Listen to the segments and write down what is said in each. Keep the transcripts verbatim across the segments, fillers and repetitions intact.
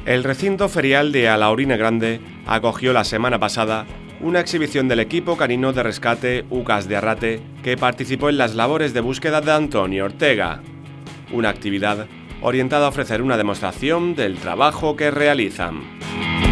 El recinto ferial de Alaurina Grande acogió la semana pasada una exhibición del equipo canino de rescate UCAS de Arrate que participó en las labores de búsqueda de Antonio Ortega. Una actividad orientada a ofrecer una demostración del trabajo que realizan.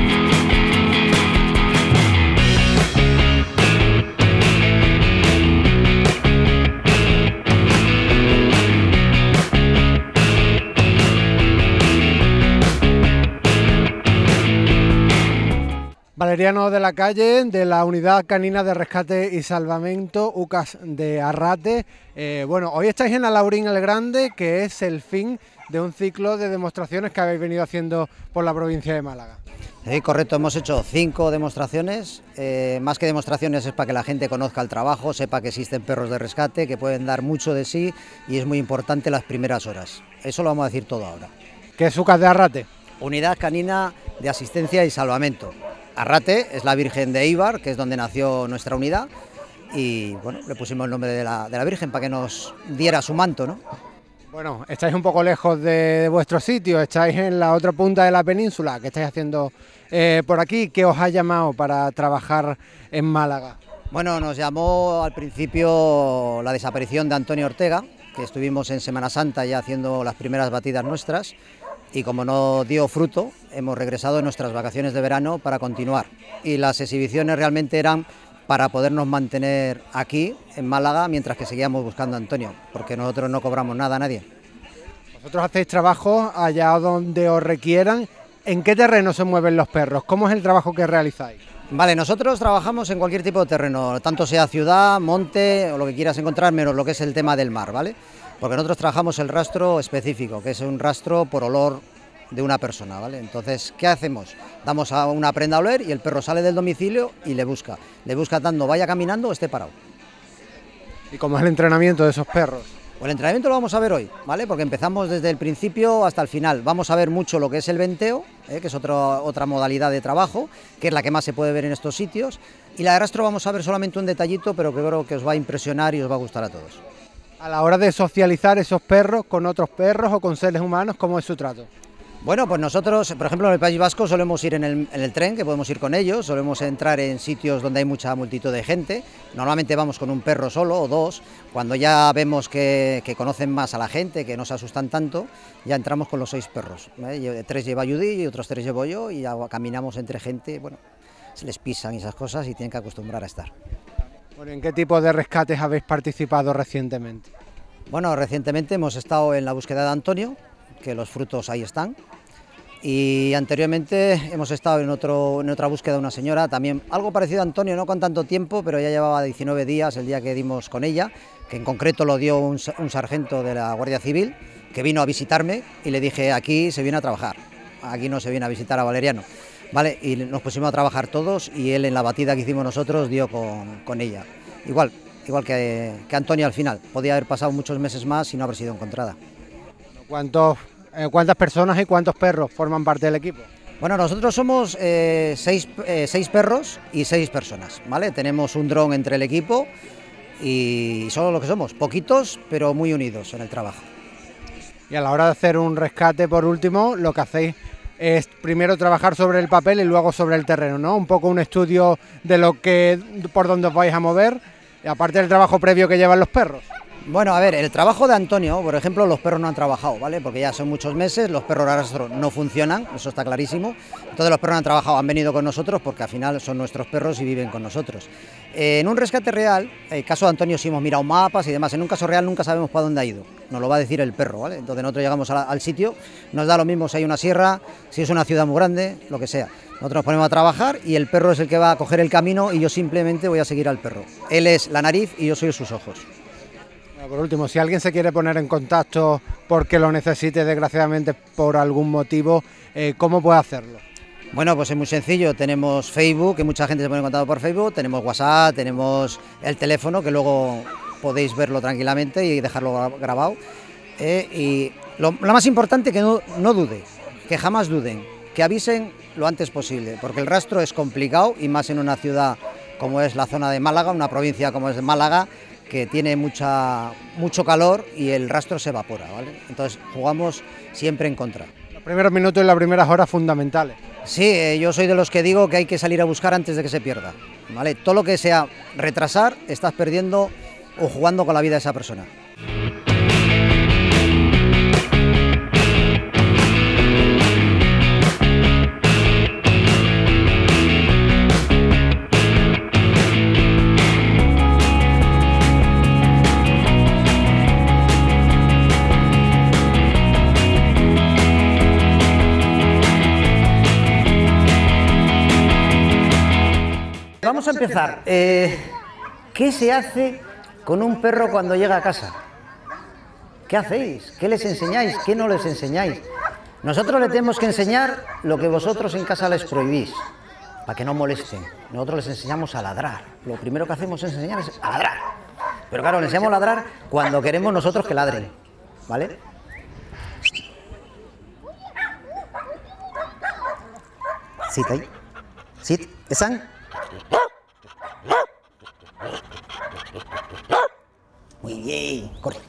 Valeriano de la Calle, de la Unidad Canina de Rescate y Salvamento UCAS de Arrate. Eh, bueno, hoy estáis en Alaurina el Grande, que es el fin de un ciclo de demostraciones que habéis venido haciendo por la provincia de Málaga. Sí, correcto, hemos hecho cinco demostraciones, eh, más que demostraciones es para que la gente conozca el trabajo, sepa que existen perros de rescate, que pueden dar mucho de sí y es muy importante las primeras horas. Eso lo vamos a decir todo ahora. ¿Qué es UCAS de Arrate? Unidad Canina de Asistencia y Salvamento. Arrate es la Virgen de Eibar, que es donde nació nuestra unidad, y bueno, le pusimos el nombre de la, de la Virgen para que nos diera su manto, ¿no? Bueno, estáis un poco lejos de, de vuestro sitio, estáis en la otra punta de la península. ¿Qué estáis haciendo eh, por aquí? ¿Qué os ha llamado para trabajar en Málaga? Bueno, nos llamó al principio la desaparición de Antonio Ortega, que estuvimos en Semana Santa ya haciendo las primeras batidas nuestras, y como no dio fruto, hemos regresado en nuestras vacaciones de verano para continuar. Y las exhibiciones realmente eran para podernos mantener aquí, en Málaga, mientras que seguíamos buscando a Antonio, porque nosotros no cobramos nada a nadie. Vosotros hacéis trabajo allá donde os requieran. ¿En qué terreno se mueven los perros? ¿Cómo es el trabajo que realizáis? Vale, nosotros trabajamos en cualquier tipo de terreno, tanto sea ciudad, monte o lo que quieras encontrar, menos lo que es el tema del mar, ¿vale? Porque nosotros trabajamos el rastro específico, que es un rastro por olor de una persona, ¿vale? Entonces, ¿qué hacemos? Damos a una prenda a oler y el perro sale del domicilio y le busca. Le busca tanto vaya caminando o esté parado. ¿Y cómo es el entrenamiento de esos perros? Pues el entrenamiento lo vamos a ver hoy, ¿vale? Porque empezamos desde el principio hasta el final. Vamos a ver mucho lo que es el venteo, ¿eh? Que es otro, otra modalidad de trabajo, que es la que más se puede ver en estos sitios. Y la de rastro vamos a ver solamente un detallito, pero que creo que os va a impresionar y os va a gustar a todos. A la hora de socializar esos perros con otros perros o con seres humanos, ¿cómo es su trato? Bueno, pues nosotros, por ejemplo, en el País Vasco solemos ir en el, en el tren, que podemos ir con ellos, solemos entrar en sitios donde hay mucha multitud de gente, normalmente vamos con un perro solo o dos, cuando ya vemos que, que conocen más a la gente, que no se asustan tanto, ya entramos con los seis perros, ¿eh? Tres lleva Judy y otros tres llevo yo y ya caminamos entre gente, bueno, se les pisan y esas cosas y tienen que acostumbrar a estar. Bueno, ¿en qué tipo de rescates habéis participado recientemente? Bueno, recientemente hemos estado en la búsqueda de Antonio, que los frutos ahí están, y anteriormente hemos estado en, otro, en otra búsqueda de una señora, también algo parecido a Antonio, no con tanto tiempo, pero ya llevaba diecinueve días el día que dimos con ella, que en concreto lo dio un, un sargento de la Guardia Civil, que vino a visitarme y le dije, aquí se viene a trabajar, aquí no se viene a visitar a Valeriano. Vale, y nos pusimos a trabajar todos y él en la batida que hicimos nosotros dio con, con ella. Igual, igual que, que Antonio al final, podía haber pasado muchos meses más y no haber sido encontrada. ¿Cuántos, eh, ¿Cuántas personas y cuántos perros forman parte del equipo? Bueno, nosotros somos eh, seis, eh, seis perros y seis personas, ¿vale? Tenemos un dron entre el equipo y solo lo que somos, poquitos pero muy unidos en el trabajo. Y a la hora de hacer un rescate, por último, lo que hacéis es primero trabajar sobre el papel y luego sobre el terreno, ¿no? Un poco un estudio de lo que, por dónde os vais a mover, y aparte del trabajo previo que llevan los perros. Bueno, a ver, el trabajo de Antonio, por ejemplo, los perros no han trabajado, ¿vale? Porque ya son muchos meses, los perros de arrastro no funcionan, eso está clarísimo. Entonces los perros no han trabajado, han venido con nosotros porque al final son nuestros perros y viven con nosotros. Eh, en un rescate real, el caso de Antonio sí hemos mirado mapas y demás, en un caso real nunca sabemos para dónde ha ido, nos lo va a decir el perro, ¿vale? Entonces nosotros llegamos a la, al sitio, nos da lo mismo si hay una sierra, si es una ciudad muy grande, lo que sea. Nosotros nos ponemos a trabajar y el perro es el que va a coger el camino y yo simplemente voy a seguir al perro. Él es la nariz y yo soy sus ojos. Por último, si alguien se quiere poner en contacto porque lo necesite, desgraciadamente por algún motivo, eh, ¿cómo puede hacerlo? Bueno, pues es muy sencillo, tenemos Facebook, que mucha gente se pone en contacto por Facebook, tenemos WhatsApp, tenemos el teléfono, que luego podéis verlo tranquilamente y dejarlo grabado. Eh, y lo, lo más importante, que no, no dude, que jamás duden, que avisen lo antes posible, porque el rastro es complicado y más en una ciudad como es la zona de Málaga, una provincia como es Málaga, que tiene mucha, mucho calor y el rastro se evapora, ¿vale? Entonces jugamos siempre en contra. Primeros minutos y las primeras horas fundamentales. Sí, eh, yo soy de los que digo que hay que salir a buscar antes de que se pierda, ¿vale? Todo lo que sea retrasar, estás perdiendo o jugando con la vida de esa persona. Vamos a empezar. Eh, ¿Qué se hace con un perro cuando llega a casa? ¿Qué hacéis? ¿Qué les enseñáis? ¿Qué no les enseñáis? Nosotros le tenemos que enseñar lo que vosotros en casa les prohibís, para que no molesten. Nosotros les enseñamos a ladrar. Lo primero que hacemos es enseñarles a ladrar. Pero claro, les enseñamos a ladrar cuando queremos nosotros que ladren, ¿vale? Sit ahí. Sit. ¿Están? Muy bien, corre.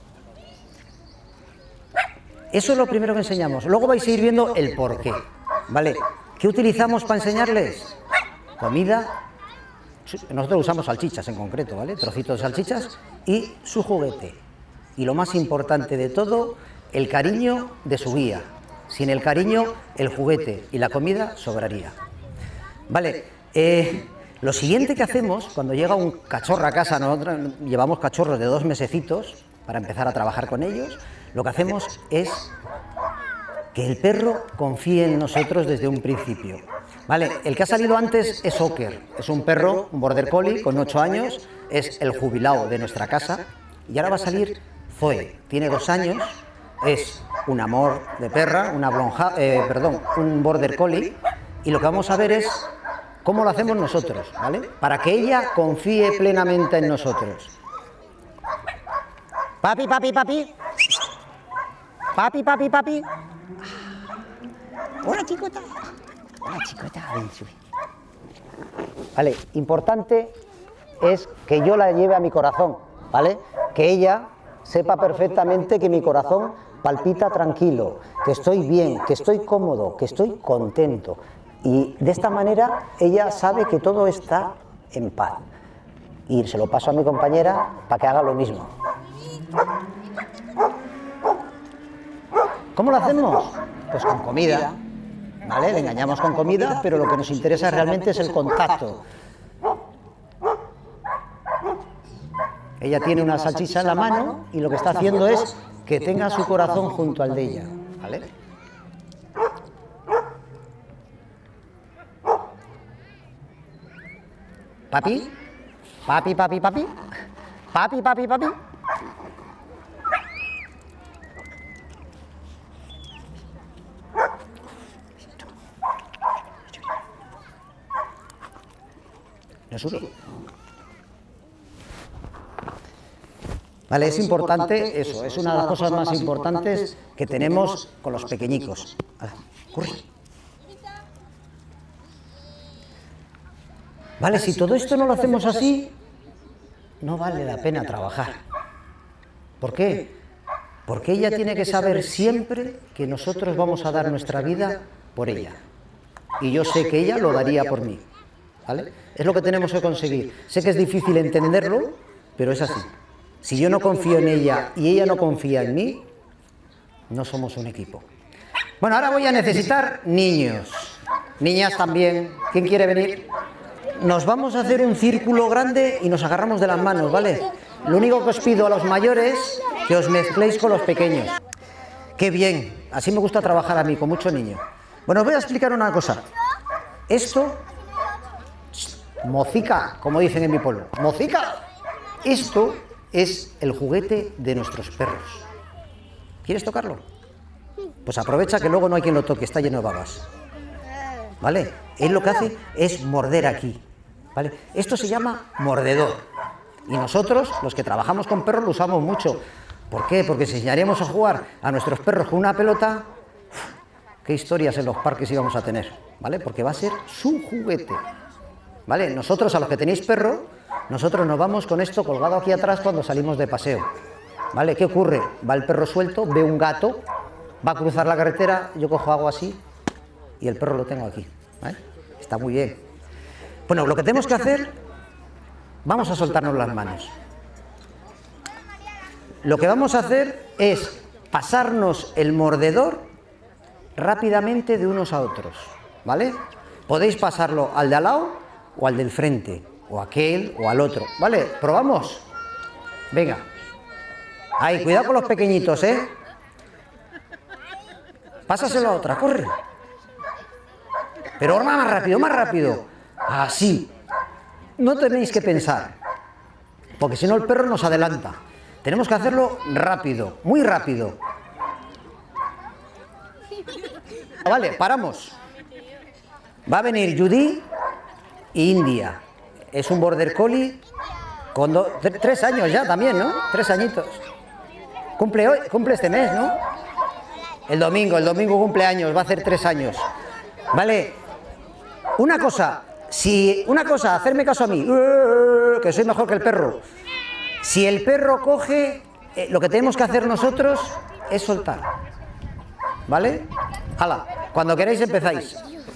Eso es lo primero que enseñamos. Luego vais a ir viendo el porqué, ¿vale? ¿Qué utilizamos para enseñarles? Comida. Nosotros usamos salchichas en concreto, ¿vale? Trocitos de salchichas y su juguete. Y lo más importante de todo, el cariño de su guía. Sin el cariño, el juguete y la comida sobraría. Vale, eh... lo siguiente que hacemos, cuando llega un cachorro a casa, nosotros llevamos cachorros de dos mesecitos para empezar a trabajar con ellos, lo que hacemos es que el perro confíe en nosotros desde un principio. Vale, el que ha salido antes es Ocker, es un perro, un border collie con ocho años, es el jubilado de nuestra casa, y ahora va a salir Zoe, tiene dos años, es un amor de perra, una blonja, eh, perdón, un border collie, y lo que vamos a ver es cómo lo hacemos nosotros, ¿vale? Para que ella confíe plenamente en nosotros. Papi, papi, papi. Papi, papi, papi. Hola, chicota. Hola, chicota. Ven, sube. Vale, importante es que yo la lleve a mi corazón, ¿vale? Que ella sepa perfectamente que mi corazón palpita tranquilo, que estoy bien, que estoy cómodo, que estoy contento. Y de esta manera ella sabe que todo está en paz. Y se lo paso a mi compañera para que haga lo mismo. ¿Cómo lo hacemos? Pues con comida, ¿vale? Le engañamos con comida, pero lo que nos interesa realmente es el contacto. Ella tiene una salchicha en la mano y lo que está haciendo es que tenga su corazón junto al de ella, ¿vale? Papi, papi, papi, papi, papi, papi, papi. ¿No sube? Vale, es importante eso, es una de las cosas más importantes que tenemos con los pequeñicos. Vale, corre. Vale, si todo esto no lo hacemos así, no vale la pena trabajar. ¿Por qué? Porque ella tiene que saber siempre que nosotros vamos a dar nuestra vida por ella. Y yo sé que ella lo daría por mí, ¿vale? Es lo que tenemos que conseguir. Sé que es difícil entenderlo, pero es así. Si yo no confío en ella y ella no confía en mí, no somos un equipo. Bueno, ahora voy a necesitar niños. Niñas también. ¿Quién quiere venir? Nos vamos a hacer un círculo grande y nos agarramos de las manos, ¿vale? Lo único que os pido a los mayores, que os mezcléis con los pequeños. ¡Qué bien! Así me gusta trabajar a mí, con mucho niño. Bueno, os voy a explicar una cosa. Esto, mocica, como dicen en mi pueblo, mocica. Esto es el juguete de nuestros perros. ¿Quieres tocarlo? Pues aprovecha que luego no hay quien lo toque, está lleno de babas. ¿Vale? Él lo que hace es morder aquí, ¿vale? Esto se llama mordedor. Y nosotros, los que trabajamos con perros, lo usamos mucho. ¿Por qué? Porque si enseñaríamos a jugar a nuestros perros con una pelota, qué historias en los parques íbamos a tener, ¿vale? Porque va a ser su juguete, ¿vale? Nosotros, a los que tenéis perro, nosotros nos vamos con esto colgado aquí atrás cuando salimos de paseo, ¿vale? ¿Qué ocurre? Va el perro suelto, ve un gato va a cruzar la carretera, yo cojo agua así y el perro lo tengo aquí, ¿vale? Está muy bien. Bueno, lo que tenemos que hacer, vamos a soltarnos las manos. Lo que vamos a hacer es pasarnos el mordedor rápidamente de unos a otros, ¿vale? Podéis pasarlo al de al lado o al del frente, o aquel o al otro, ¿vale? ¿Probamos? Venga. Ahí, cuidado con los pequeñitos, ¿eh? Pásaselo a otra, corre. Pero ahora más rápido, más rápido. Así. No tenéis que pensar, porque si no el perro nos adelanta. Tenemos que hacerlo rápido, muy rápido. Vale, paramos. Va a venir Judy e India. Es un border collie con do, tres años ya también, ¿no? Tres añitos. Cumple hoy, cumple este mes, ¿no? El domingo, el domingo cumpleaños, va a hacer tres años. Vale. Una cosa, si una cosa, hacerme caso a mí, que soy mejor que el perro. Si el perro coge, eh, lo que tenemos que hacer nosotros es soltar. ¿Vale? Hala, cuando queráis empezáis.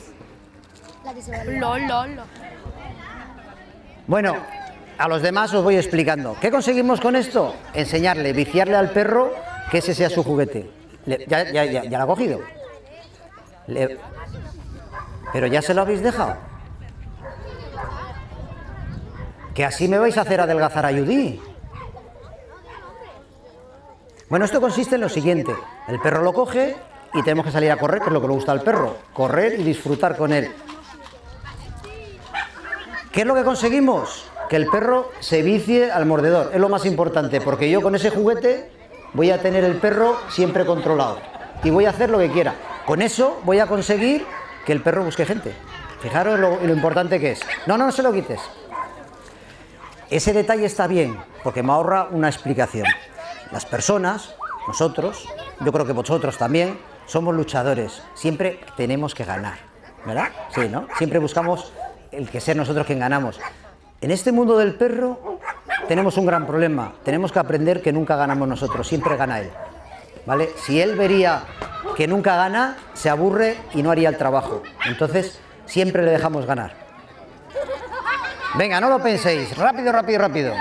Bueno, a los demás os voy explicando. ¿Qué conseguimos con esto? Enseñarle, viciarle al perro que ese sea su juguete. Le, ya, ya, ya, ya lo ha cogido. Le, pero ya se lo habéis dejado. Que así me vais a hacer adelgazar a Judy. Bueno, esto consiste en lo siguiente. El perro lo coge y tenemos que salir a correr, que es lo que le gusta al perro. Correr y disfrutar con él. ¿Qué es lo que conseguimos? Que el perro se vicie al mordedor. Es lo más importante, porque yo con ese juguete voy a tener el perro siempre controlado. Y voy a hacer lo que quiera. Con eso voy a conseguir que el perro busque gente. Fijaros lo, lo importante que es. No, no, no se lo quites. Ese detalle está bien, porque me ahorra una explicación. Las personas, nosotros, yo creo que vosotros también, somos luchadores. Siempre tenemos que ganar, ¿verdad? Sí, ¿no? Siempre buscamos el que sea nosotros quien ganamos. En este mundo del perro tenemos un gran problema. Tenemos que aprender que nunca ganamos nosotros, siempre gana él, ¿vale? Si él vería que nunca gana, se aburre y no haría el trabajo. Entonces, siempre le dejamos ganar. Venga, no lo penséis. Rápido, rápido, rápido.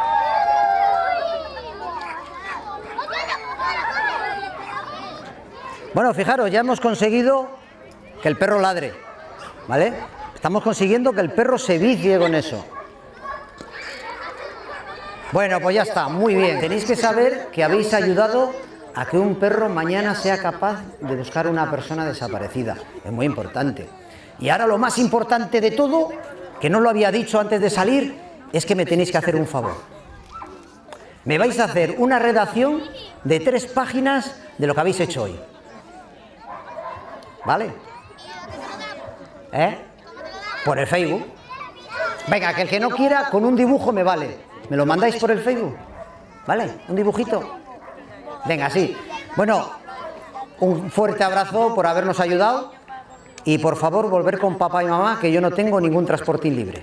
Bueno, fijaros, ya hemos conseguido que el perro ladre, ¿vale? Estamos consiguiendo que el perro se vicie con eso. Bueno, pues ya está, muy bien. Tenéis que saber que habéis ayudado a que un perro mañana sea capaz de buscar a una persona desaparecida. Es muy importante. Y ahora lo más importante de todo, que no lo había dicho antes de salir, es que me tenéis que hacer un favor. Me vais a hacer una redacción de tres páginas de lo que habéis hecho hoy. ¿Vale? ¿Eh? Por el Facebook. Venga, que el que no quiera, con un dibujo me vale. ¿Me lo mandáis por el Facebook? ¿Vale? ¿Un dibujito? Venga, sí. Bueno, un fuerte abrazo por habernos ayudado. Y por favor, volver con papá y mamá, que yo no tengo ningún transportín libre.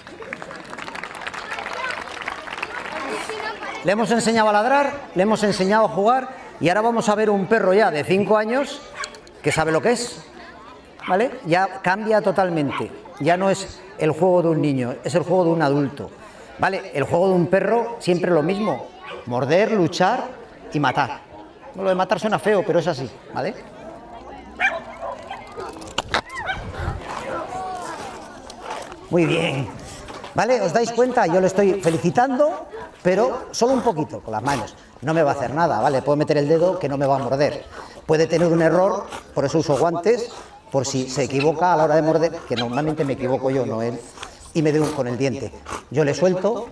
Le hemos enseñado a ladrar, le hemos enseñado a jugar, y ahora vamos a ver un perro ya de cinco años que sabe lo que es, ¿vale? Ya cambia totalmente. Ya no es el juego de un niño, es el juego de un adulto, ¿vale? El juego de un perro siempre lo mismo: morder, luchar y matar. Lo de matar suena feo, pero es así, ¿vale? Muy bien, ¿vale? ¿Os dais cuenta? Yo le estoy felicitando, pero solo un poquito, con las manos. No me va a hacer nada, ¿vale? Puedo meter el dedo que no me va a morder. Puede tener un error, por eso uso guantes, por si se equivoca a la hora de morder, que normalmente me equivoco yo, no él, y me doy con el diente. Yo le suelto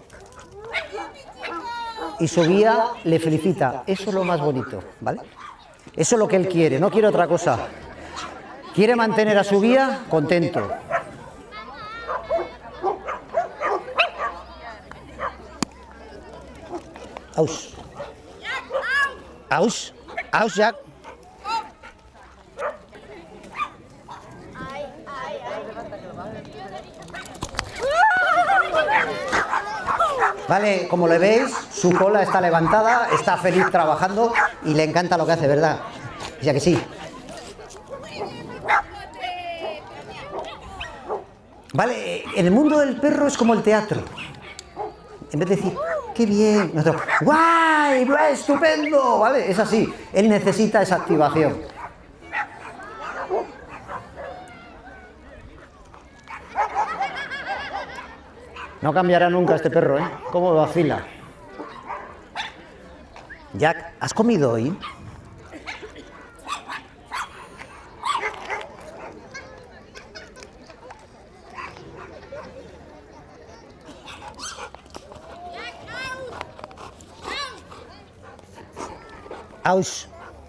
y su guía le felicita. Eso es lo más bonito, ¿vale? Eso es lo que él quiere, no quiere otra cosa. Quiere mantener a su guía contento. Aus. Aus. Aus, Jack. Vale, como le veis, su cola está levantada, está feliz trabajando y le encanta lo que hace, ¿verdad? Ya que sí. Vale, en el mundo del perro es como el teatro. En vez de decir, qué bien, nosotros, guay, estupendo, ¿vale? Es así, él necesita esa activación. No cambiará nunca este perro, ¿eh? Cómo vacila. Jack, ¿has comido hoy? Aus.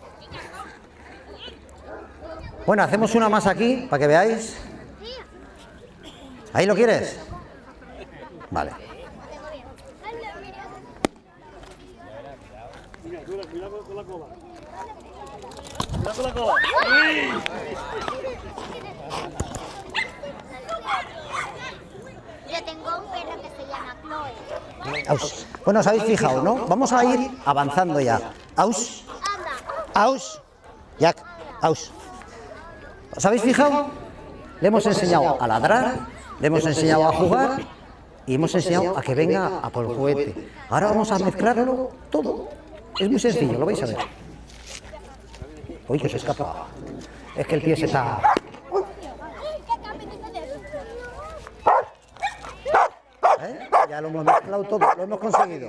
Bueno, hacemos una más aquí, para que veáis. ¿Ahí lo quieres? Vale. Yo tengo un perro que se llama Chloe. Aus. Bueno, os habéis fijado, ¿no? Vamos a ir avanzando ya. Aus. Aus. Jack. Aus. ¿Os habéis fijado? Le hemos enseñado a ladrar, le hemos enseñado a jugar y hemos enseñado a que venga a por el juguete. Ahora vamos a mezclarlo todo. Es muy sencillo, lo vais a ver. Uy, que se escapa. Es que el pie se está... ¿Eh? Ya lo hemos mezclado todo, lo hemos conseguido.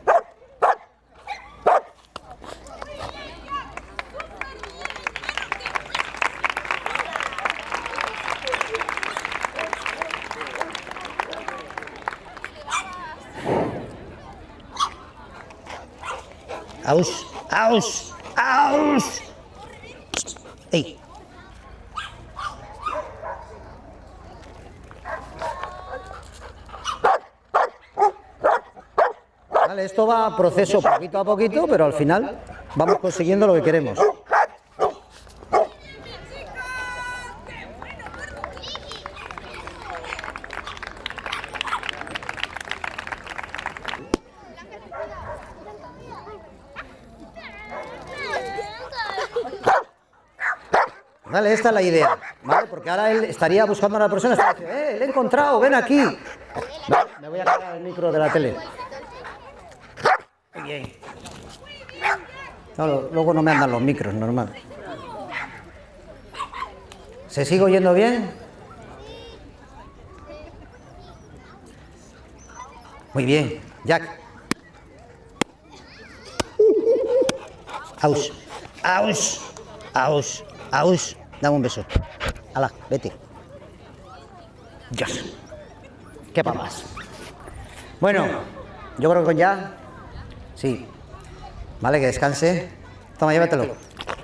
Aus, aus, aus. ¡Ey! Vale, esto va a proceso poquito a poquito, pero al final vamos consiguiendo lo que queremos. Vale, esta es la idea, ¿vale? Porque ahora él estaría buscando a una persona, estaría diciendo, ¡eh, le he encontrado, ven aquí! Vale, me voy a cargar el micro de la tele. Muy bien. No, luego no me andan los micros, normal. ¿Se sigue oyendo bien? Muy bien. Jack. Aus. Aus. Aus. Aus. Dame un beso. Hala, vete. Dios. Qué papas. Bueno, yo creo que con ya... Sí. Vale, que descanse. Toma, llévatelo.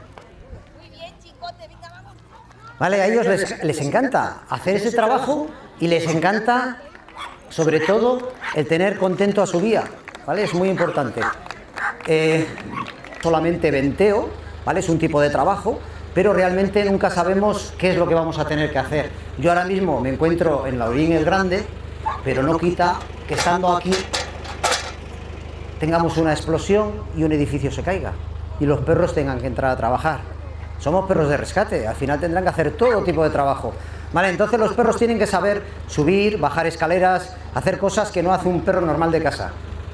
Vale, a ellos les, les encanta hacer ese trabajo y les encanta, sobre todo, el tener contento a su guía. ¿Vale? Es muy importante. Eh, solamente venteo, ¿vale? Es un tipo de trabajo, pero realmente nunca sabemos qué es lo que vamos a tener que hacer. Yo ahora mismo me encuentro en Laurín el Grande, pero no quita que estando aquí tengamos una explosión y un edificio se caiga y los perros tengan que entrar a trabajar. Somos perros de rescate, al final tendrán que hacer todo tipo de trabajo. Vale, entonces los perros tienen que saber subir, bajar escaleras, hacer cosas que no hace un perro normal de casa.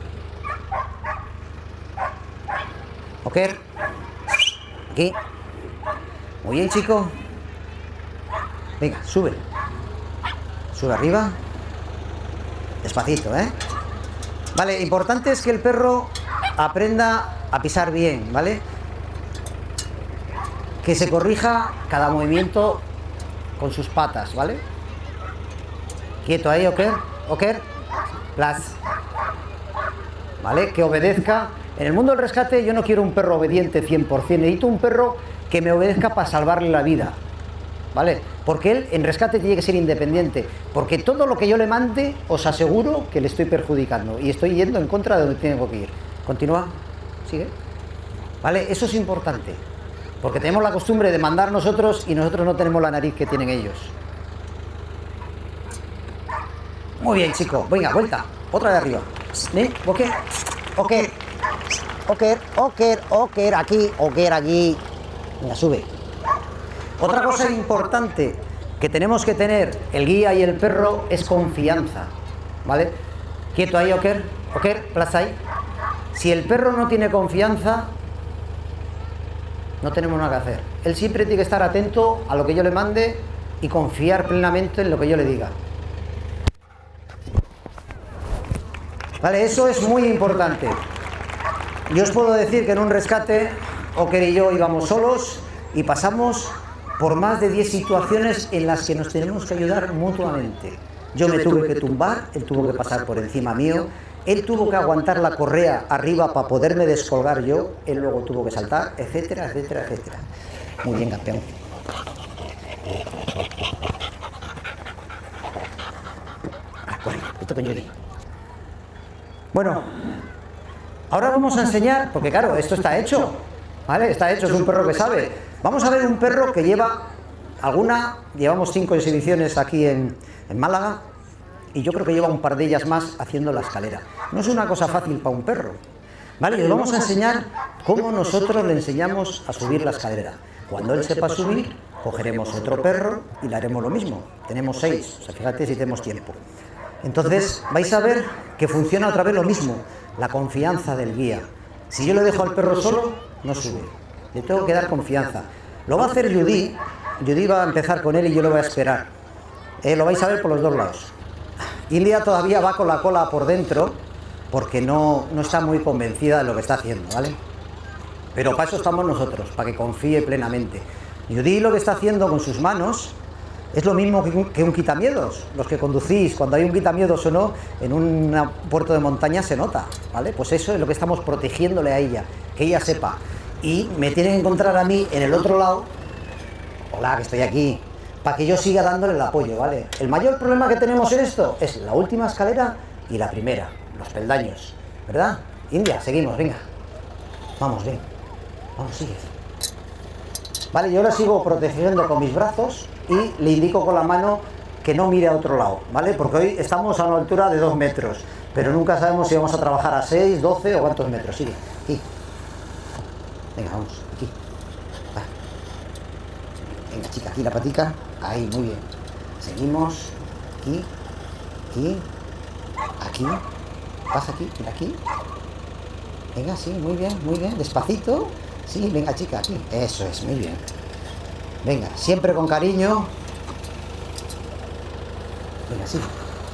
¿Ok? Aquí. Muy bien, chico. Venga, sube. Sube arriba. Despacito, ¿eh? Vale, importante es que el perro aprenda a pisar bien, ¿vale? Que se corrija cada movimiento con sus patas, ¿vale? Quieto ahí, Oker. Oker. Plas. ¿Vale? Que obedezca. En el mundo del rescate yo no quiero un perro obediente cien por cien. Necesito un perro que me obedezca para salvarle la vida. ¿Vale? Porque él en rescate tiene que ser independiente. Porque todo lo que yo le mande, os aseguro que le estoy perjudicando. Y estoy yendo en contra de donde tengo que ir. Continúa. Sigue. ¿Vale? Eso es importante. Porque tenemos la costumbre de mandar nosotros y nosotros no tenemos la nariz que tienen ellos. Muy bien, chicos. Venga, vuelta. Otra de arriba. ¿Eh? ¿Ok? Ok. Ok. Ok. Ok. Aquí. Ok. Aquí. Venga, sube. Otra cosa importante que tenemos que tener el guía y el perro es confianza, ¿vale? Quieto ahí, Oker. Oker, plaza ahí. Si el perro no tiene confianza, no tenemos nada que hacer. Él siempre tiene que estar atento a lo que yo le mande y confiar plenamente en lo que yo le diga. Vale, eso es muy importante. Yo os puedo decir que en un rescate, Oker y yo íbamos solos y pasamos por más de diez situaciones en las que nos tenemos que ayudar mutuamente. Yo me tuve que tumbar, él tuvo que pasar por encima mío, él tuvo que aguantar la correa arriba para poderme descolgar yo, él luego tuvo que saltar, etcétera, etcétera, etcétera. Muy bien, campeón. Ah, corre, esto que yo digo. Bueno, ahora vamos a enseñar, porque claro, esto está hecho, ¿vale? Está hecho, es un perro que sabe. Vamos a ver un perro que lleva alguna, llevamos cinco exhibiciones aquí en, en Málaga, y yo creo que lleva un par de ellas más haciendo la escalera. No es una cosa fácil para un perro, ¿vale? Y os vamos a enseñar cómo nosotros le enseñamos a subir la escalera. Cuando él sepa subir, cogeremos otro perro y le haremos lo mismo. Tenemos seis, o sea, fíjate si tenemos tiempo. Entonces vais a ver que funciona otra vez lo mismo, la confianza del guía. Si yo le dejo al perro solo, no sube. Le tengo que dar confianza. Lo va a hacer Judy. Judy va a empezar con él y yo lo voy a esperar. Eh, lo vais a ver por los dos lados. Ilia todavía va con la cola por dentro porque no, no está muy convencida de lo que está haciendo, ¿vale? Pero para eso estamos nosotros, para que confíe plenamente. Judy lo que está haciendo con sus manos es lo mismo que un, que un quitamiedos. Los que conducís, cuando hay un quitamiedos o no, en un puerto de montaña se nota, ¿vale? Pues eso es lo que estamos protegiéndole a ella, que ella sepa. Y me tiene que encontrar a mí en el otro lado, hola, que estoy aquí, para que yo siga dándole el apoyo, ¿vale? El mayor problema que tenemos en esto es la última escalera y la primera, los peldaños, ¿verdad? India, seguimos, venga. Vamos, ven. Vamos, sigue. Vale, yo ahora sigo protegiendo con mis brazos y le indico con la mano que no mire a otro lado, ¿vale? Porque hoy estamos a una altura de dos metros, pero nunca sabemos si vamos a trabajar a seis, doce o cuántos metros. Sigue, aquí. Venga, vamos, aquí. Va. Venga, chica, aquí la patica. Ahí, muy bien. Seguimos. Aquí. Aquí. Aquí. Pasa aquí, mira aquí. Venga, sí, muy bien, muy bien. Despacito. Sí, venga, chica, aquí. Eso es, muy bien. Venga, siempre con cariño. Venga, sí.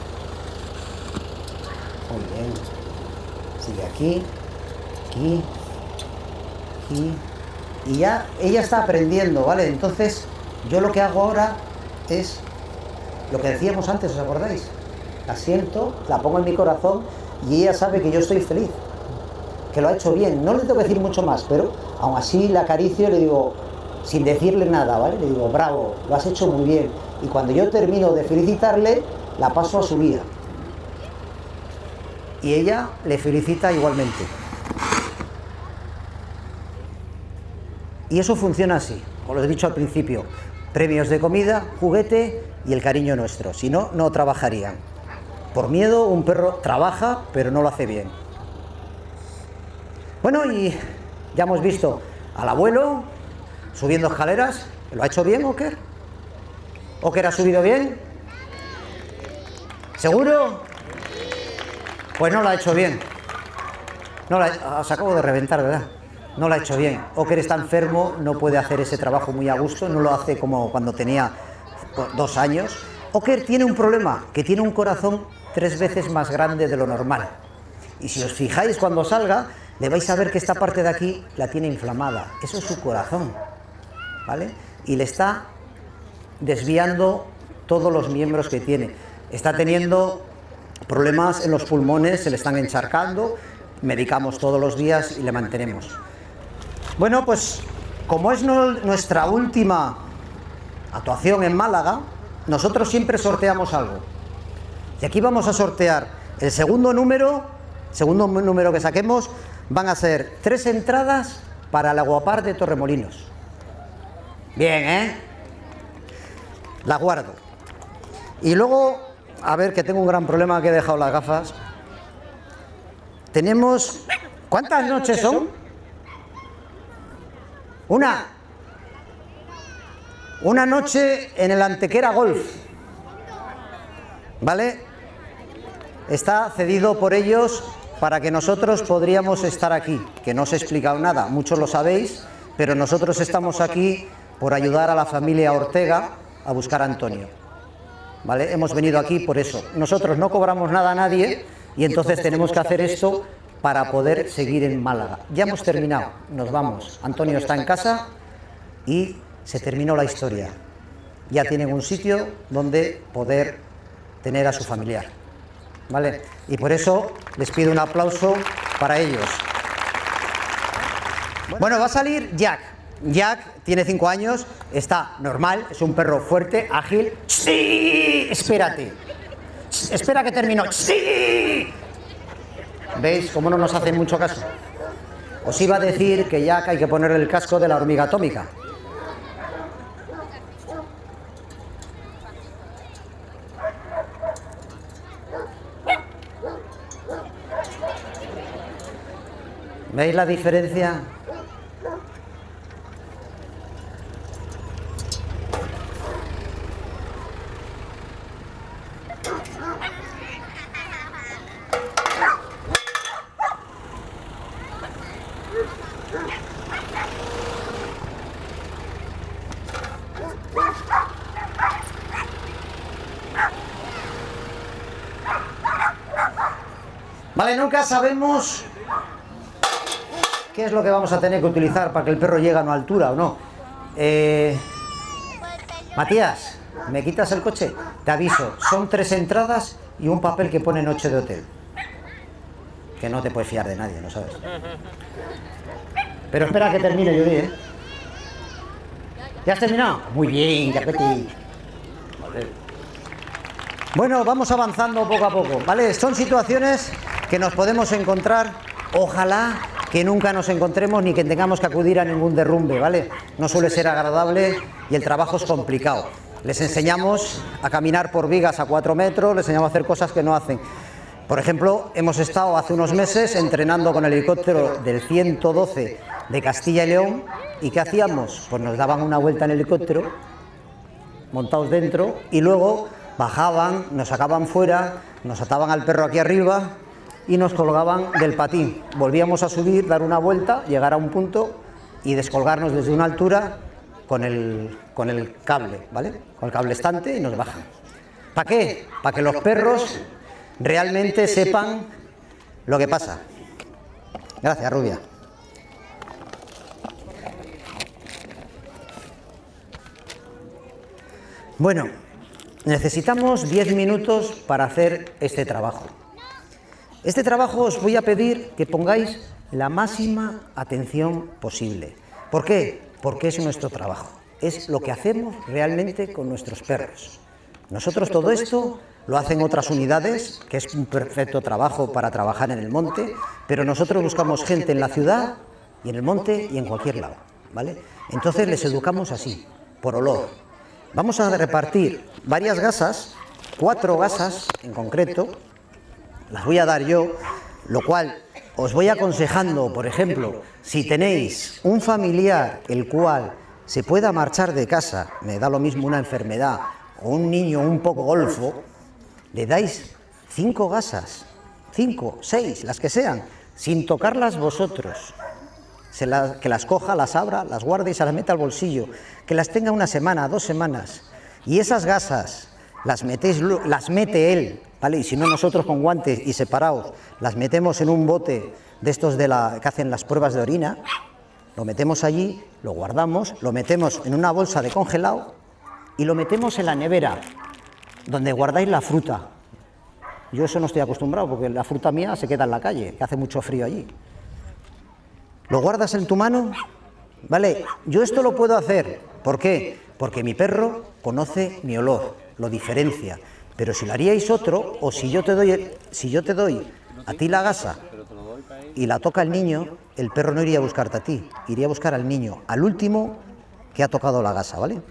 Muy bien. Sigue aquí. Aquí. Aquí. Y ya ella está aprendiendo, ¿vale? Entonces, yo lo que hago ahora es lo que decíamos antes, ¿os acordáis? La siento, la pongo en mi corazón y ella sabe que yo estoy feliz, que lo ha hecho bien. No le tengo que decir mucho más, pero aún así la acaricio y le digo, sin decirle nada, ¿vale? Le digo, bravo, lo has hecho muy bien. Y cuando yo termino de felicitarle, la paso a su guía. Y ella le felicita igualmente. Y eso funciona así, como lo he dicho al principio. Premios de comida, juguete y el cariño nuestro. Si no, no trabajarían. Por miedo, un perro trabaja, pero no lo hace bien. Bueno, y ya hemos visto al abuelo subiendo escaleras. ¿Lo ha hecho bien, Oker? ¿Oker ha subido bien? ¿Seguro? Pues no lo ha hecho bien. No lo ha... Os acabo de reventar, ¿verdad? No lo ha hecho bien. Oker está enfermo, no puede hacer ese trabajo muy a gusto, no lo hace como cuando tenía dos años. Oker tiene un problema, que tiene un corazón tres veces más grande de lo normal. Y si os fijáis cuando salga, le vais a ver que esta parte de aquí la tiene inflamada. Eso es su corazón, ¿vale? Y le está desviando todos los miembros que tiene. Está teniendo problemas en los pulmones, se le están encharcando, medicamos todos los días y le mantenemos. Bueno, pues como es no, nuestra última actuación en Málaga, nosotros siempre sorteamos algo. Y aquí vamos a sortear el segundo número, segundo número que saquemos, van a ser tres entradas para el Aguapar de Torremolinos. Bien, ¿eh? La guardo. Y luego, a ver, que tengo un gran problema, que he dejado las gafas. Tenemos... ¿Cuántas noches son? Una. Una noche en el Antequera Golf, ¿vale? Está cedido por ellos para que nosotros podríamos estar aquí, que no os he explicado nada, muchos lo sabéis, pero nosotros estamos aquí por ayudar a la familia Ortega a buscar a Antonio, ¿vale? Hemos venido aquí por eso. Nosotros no cobramos nada a nadie y entonces tenemos que hacer esto para poder seguir en Málaga. Ya hemos terminado, nos vamos. Antonio está en casa y se terminó la historia. Ya tienen un sitio donde poder tener a su familiar, ¿vale? Y por eso les pido un aplauso para ellos. Bueno, va a salir Jack. Jack tiene cinco años, está normal, es un perro fuerte, ágil. ¡Sí! Espérate. Espera que termino. ¡Sí! ¿Veis cómo no nos hacen mucho caso? Os iba a decir que Jack hay que ponerle el casco de la hormiga atómica. ¿Veis la diferencia? Vale, nunca sabemos qué es lo que vamos a tener que utilizar para que el perro llegue a una altura o no. Eh, Matías, ¿me quitas el coche? Te aviso, son tres entradas y un papel que pone noche de hotel. Que no te puedes fiar de nadie, ¿no sabes? Pero espera que termine, Judy, ¿eh? ¿Ya has terminado? Muy bien, Capeti. Bueno, vamos avanzando poco a poco, ¿vale? Son situaciones que nos podemos encontrar, ojalá que nunca nos encontremos ni que tengamos que acudir a ningún derrumbe, ¿vale? No suele ser agradable y el trabajo es complicado. Les enseñamos a caminar por vigas a cuatro metros, les enseñamos a hacer cosas que no hacen. Por ejemplo, hemos estado hace unos meses entrenando con el helicóptero del ciento doce de Castilla y León, ¿y qué hacíamos? Pues nos daban una vuelta en el helicóptero, montados dentro, y luego bajaban, nos sacaban fuera, nos ataban al perro aquí arriba y nos colgaban del patín. Volvíamos a subir, dar una vuelta, llegar a un punto y descolgarnos desde una altura con el, con el cable, ¿vale? Con el cable estante y nos bajan. ¿Para qué? Para que los perros realmente sepan lo que pasa. Gracias, Rubia. Bueno, necesitamos diez minutos para hacer este trabajo. Este trabajo os voy a pedir que pongáis la máxima atención posible. ¿Por qué? Porque es nuestro trabajo. Es lo que hacemos realmente con nuestros perros. Nosotros todo esto lo hacen otras unidades, que es un perfecto trabajo para trabajar en el monte, pero nosotros buscamos gente en la ciudad y en el monte y en cualquier lado, ¿vale? Entonces les educamos así, por olor. Vamos a repartir varias gasas, cuatro gasas en concreto, las voy a dar yo, lo cual os voy aconsejando, por ejemplo, si tenéis un familiar el cual se pueda marchar de casa, me da lo mismo una enfermedad o un niño un poco golfo, le dais cinco gasas, cinco, seis, las que sean, sin tocarlas vosotros. Se las, que las coja, las abra, las guarde y se las meta al bolsillo, que las tenga una semana, dos semanas, y esas gasas las metéis, las mete él, ¿vale? Y si no, nosotros con guantes y separados las metemos en un bote de estos de la, que hacen las pruebas de orina, lo metemos allí, lo guardamos, lo metemos en una bolsa de congelado y lo metemos en la nevera, donde guardáis la fruta. Yo eso no estoy acostumbrado, porque la fruta mía se queda en la calle, que hace mucho frío allí. Lo guardas en tu mano, ¿vale? Yo esto lo puedo hacer, ¿por qué? Porque mi perro conoce mi olor, lo diferencia. Pero si lo haríais otro, o si yo te doy, si yo te doy a ti la gasa y la toca el niño, el perro no iría a buscarte a ti, iría a buscar al niño, al último que ha tocado la gasa, ¿vale?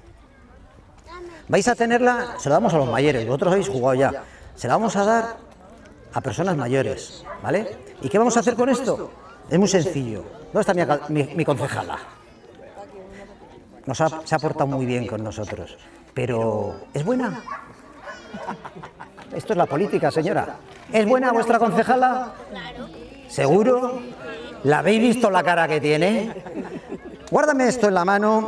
Vais a tenerla, se la damos a los mayores, vosotros habéis jugado ya, se la vamos a dar a personas mayores, ¿vale? ¿Y qué vamos a hacer con esto? Es muy sencillo. ¿Dónde está mi, mi, mi concejala? nos ha, se ha portado muy bien con nosotros, pero ¿es buena? Esto es la política, señora. ¿Es buena vuestra concejala? ¿Seguro? ¿La habéis visto la cara que tiene? Guárdame esto en la mano.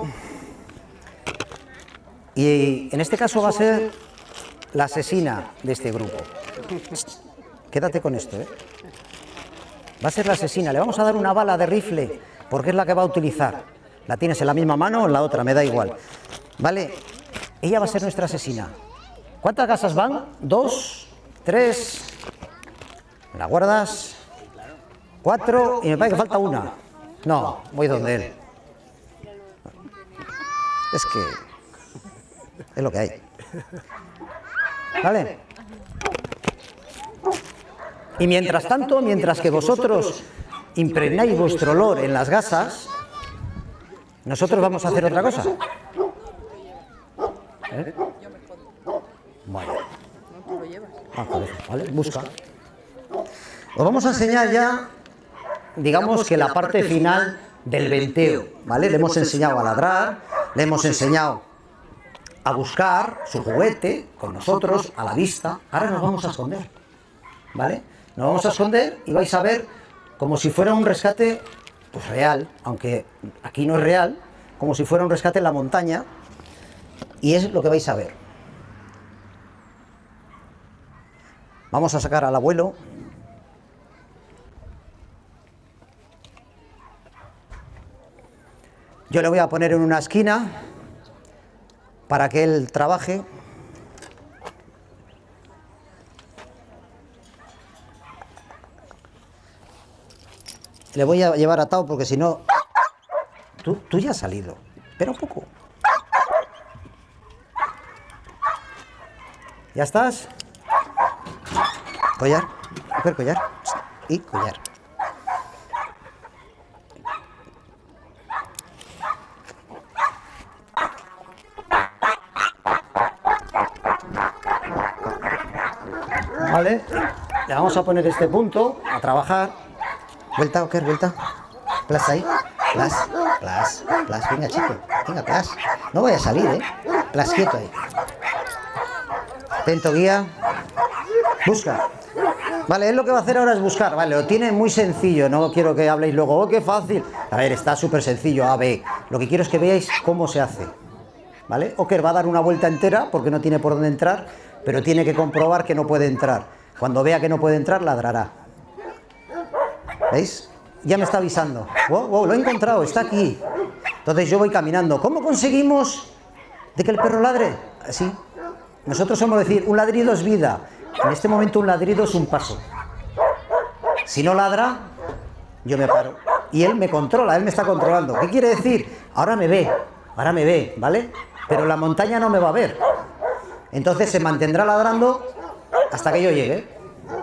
Y en este caso va a ser la asesina de este grupo. Quédate con esto, ¿eh? Va a ser la asesina. Le vamos a dar una bala de rifle, porque es la que va a utilizar. La tienes en la misma mano o en la otra, me da igual. ¿Vale? Ella va a ser nuestra asesina. ¿Cuántas gasas van? Dos, tres. ¿La guardas? Cuatro. Y me parece que falta una. No, voy donde él. Es que es lo que hay. ¿Vale? Y mientras tanto, mientras que vosotros impregnáis vuestro olor en las gasas, nosotros vamos a hacer otra cosa. ¿Eh? Vale. Ah, vale, busca. Os vamos a enseñar ya, digamos que la parte final del venteo, ¿vale? Le hemos enseñado a ladrar, le hemos enseñado a buscar su juguete con nosotros, a la vista. Ahora nos vamos a esconder, ¿vale? Nos vamos a esconder y vais a ver como si fuera un rescate pues real, aunque aquí no es real, como si fuera un rescate en la montaña, y es lo que vais a ver. Vamos a sacar al abuelo. Yo le voy a poner en una esquina para que él trabaje. Le voy a llevar atado porque si no... Tú, tú ya has salido. Espera un poco. ¿Ya estás? Collar. Coger collar. Y collar. Vale. Le vamos a poner este punto a trabajar. Vuelta, Oker, vuelta. Plas ahí. Plas, plas, plas. Venga, chico. Venga, plas. No voy a salir, ¿eh? Plas, quieto ahí. Atento, guía. Busca. Vale, él lo que va a hacer ahora es buscar. Vale, lo tiene muy sencillo. No quiero que habléis luego, oh, qué fácil. A ver, está súper sencillo. A, B. Lo que quiero es que veáis cómo se hace. ¿Vale? Oker va a dar una vuelta entera porque no tiene por dónde entrar, pero tiene que comprobar que no puede entrar. Cuando vea que no puede entrar, ladrará. ¿Veis? Ya me está avisando. Wow, wow, lo he encontrado, está aquí. Entonces yo voy caminando. ¿Cómo conseguimos de que el perro ladre? Así. Nosotros somos decir, un ladrido es vida. En este momento un ladrido es un paso. Si no ladra, yo me paro. Y él me controla, él me está controlando. ¿Qué quiere decir? Ahora me ve, ahora me ve, ¿vale? Pero la montaña no me va a ver. Entonces se mantendrá ladrando hasta que yo llegue.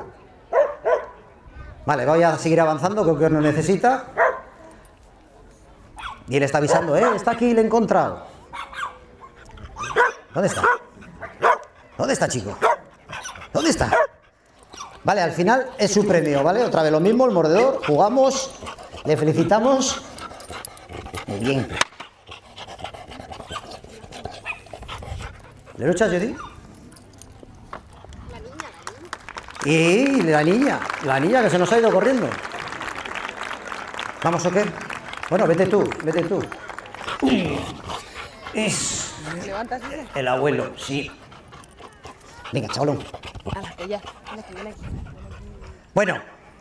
Vale, voy a seguir avanzando, creo que no necesita. Y él está avisando, ¿eh? Está aquí, le he encontrado. ¿Dónde está? ¿Dónde está, chico? ¿Dónde está? Vale, al final es su premio, ¿vale? Otra vez lo mismo, el mordedor, jugamos, le felicitamos. Muy bien. ¿Le luchas, Judy? Y la niña, la niña que se nos ha ido corriendo. Vamos, ¿o qué? Bueno, vete tú, vete tú. Es el abuelo, sí. Venga, chavalón. Bueno.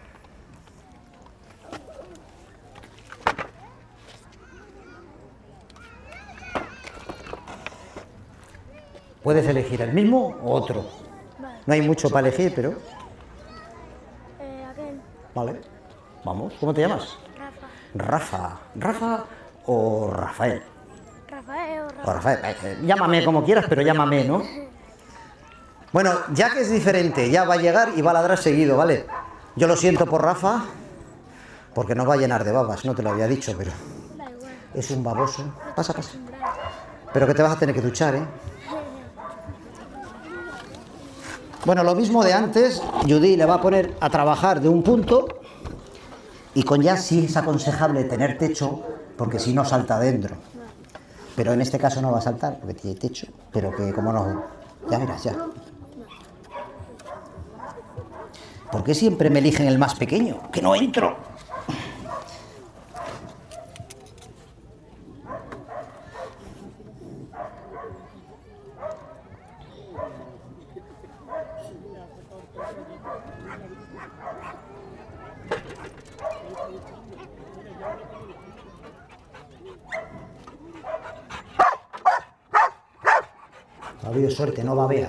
Puedes elegir el mismo o otro. No hay mucho para elegir, pero... Eh, aquel. Vale, vamos. ¿Cómo te llamas? Rafa. Rafa. ¿Rafa o Rafael? Rafael o O Rafa. Rafael. eh, Llámame como quieras, pero llámame, ¿no? Bueno, ya que es diferente, ya va a llegar y va a ladrar seguido, ¿vale? Yo lo siento por Rafa, porque nos va a llenar de babas, no te lo había dicho, pero... Da igual. Es un baboso. Pasa, pasa. Pero que te vas a tener que duchar, ¿eh? Bueno, lo mismo de antes, Judy le va a poner a trabajar de un punto y con ya sí es aconsejable tener techo porque si no salta adentro. pero en este caso no va a saltar porque tiene techo, pero que como no, ya verás, ya. ¿Por qué siempre me eligen el más pequeño? ¡Que no entro! Ha habido suerte, no babea.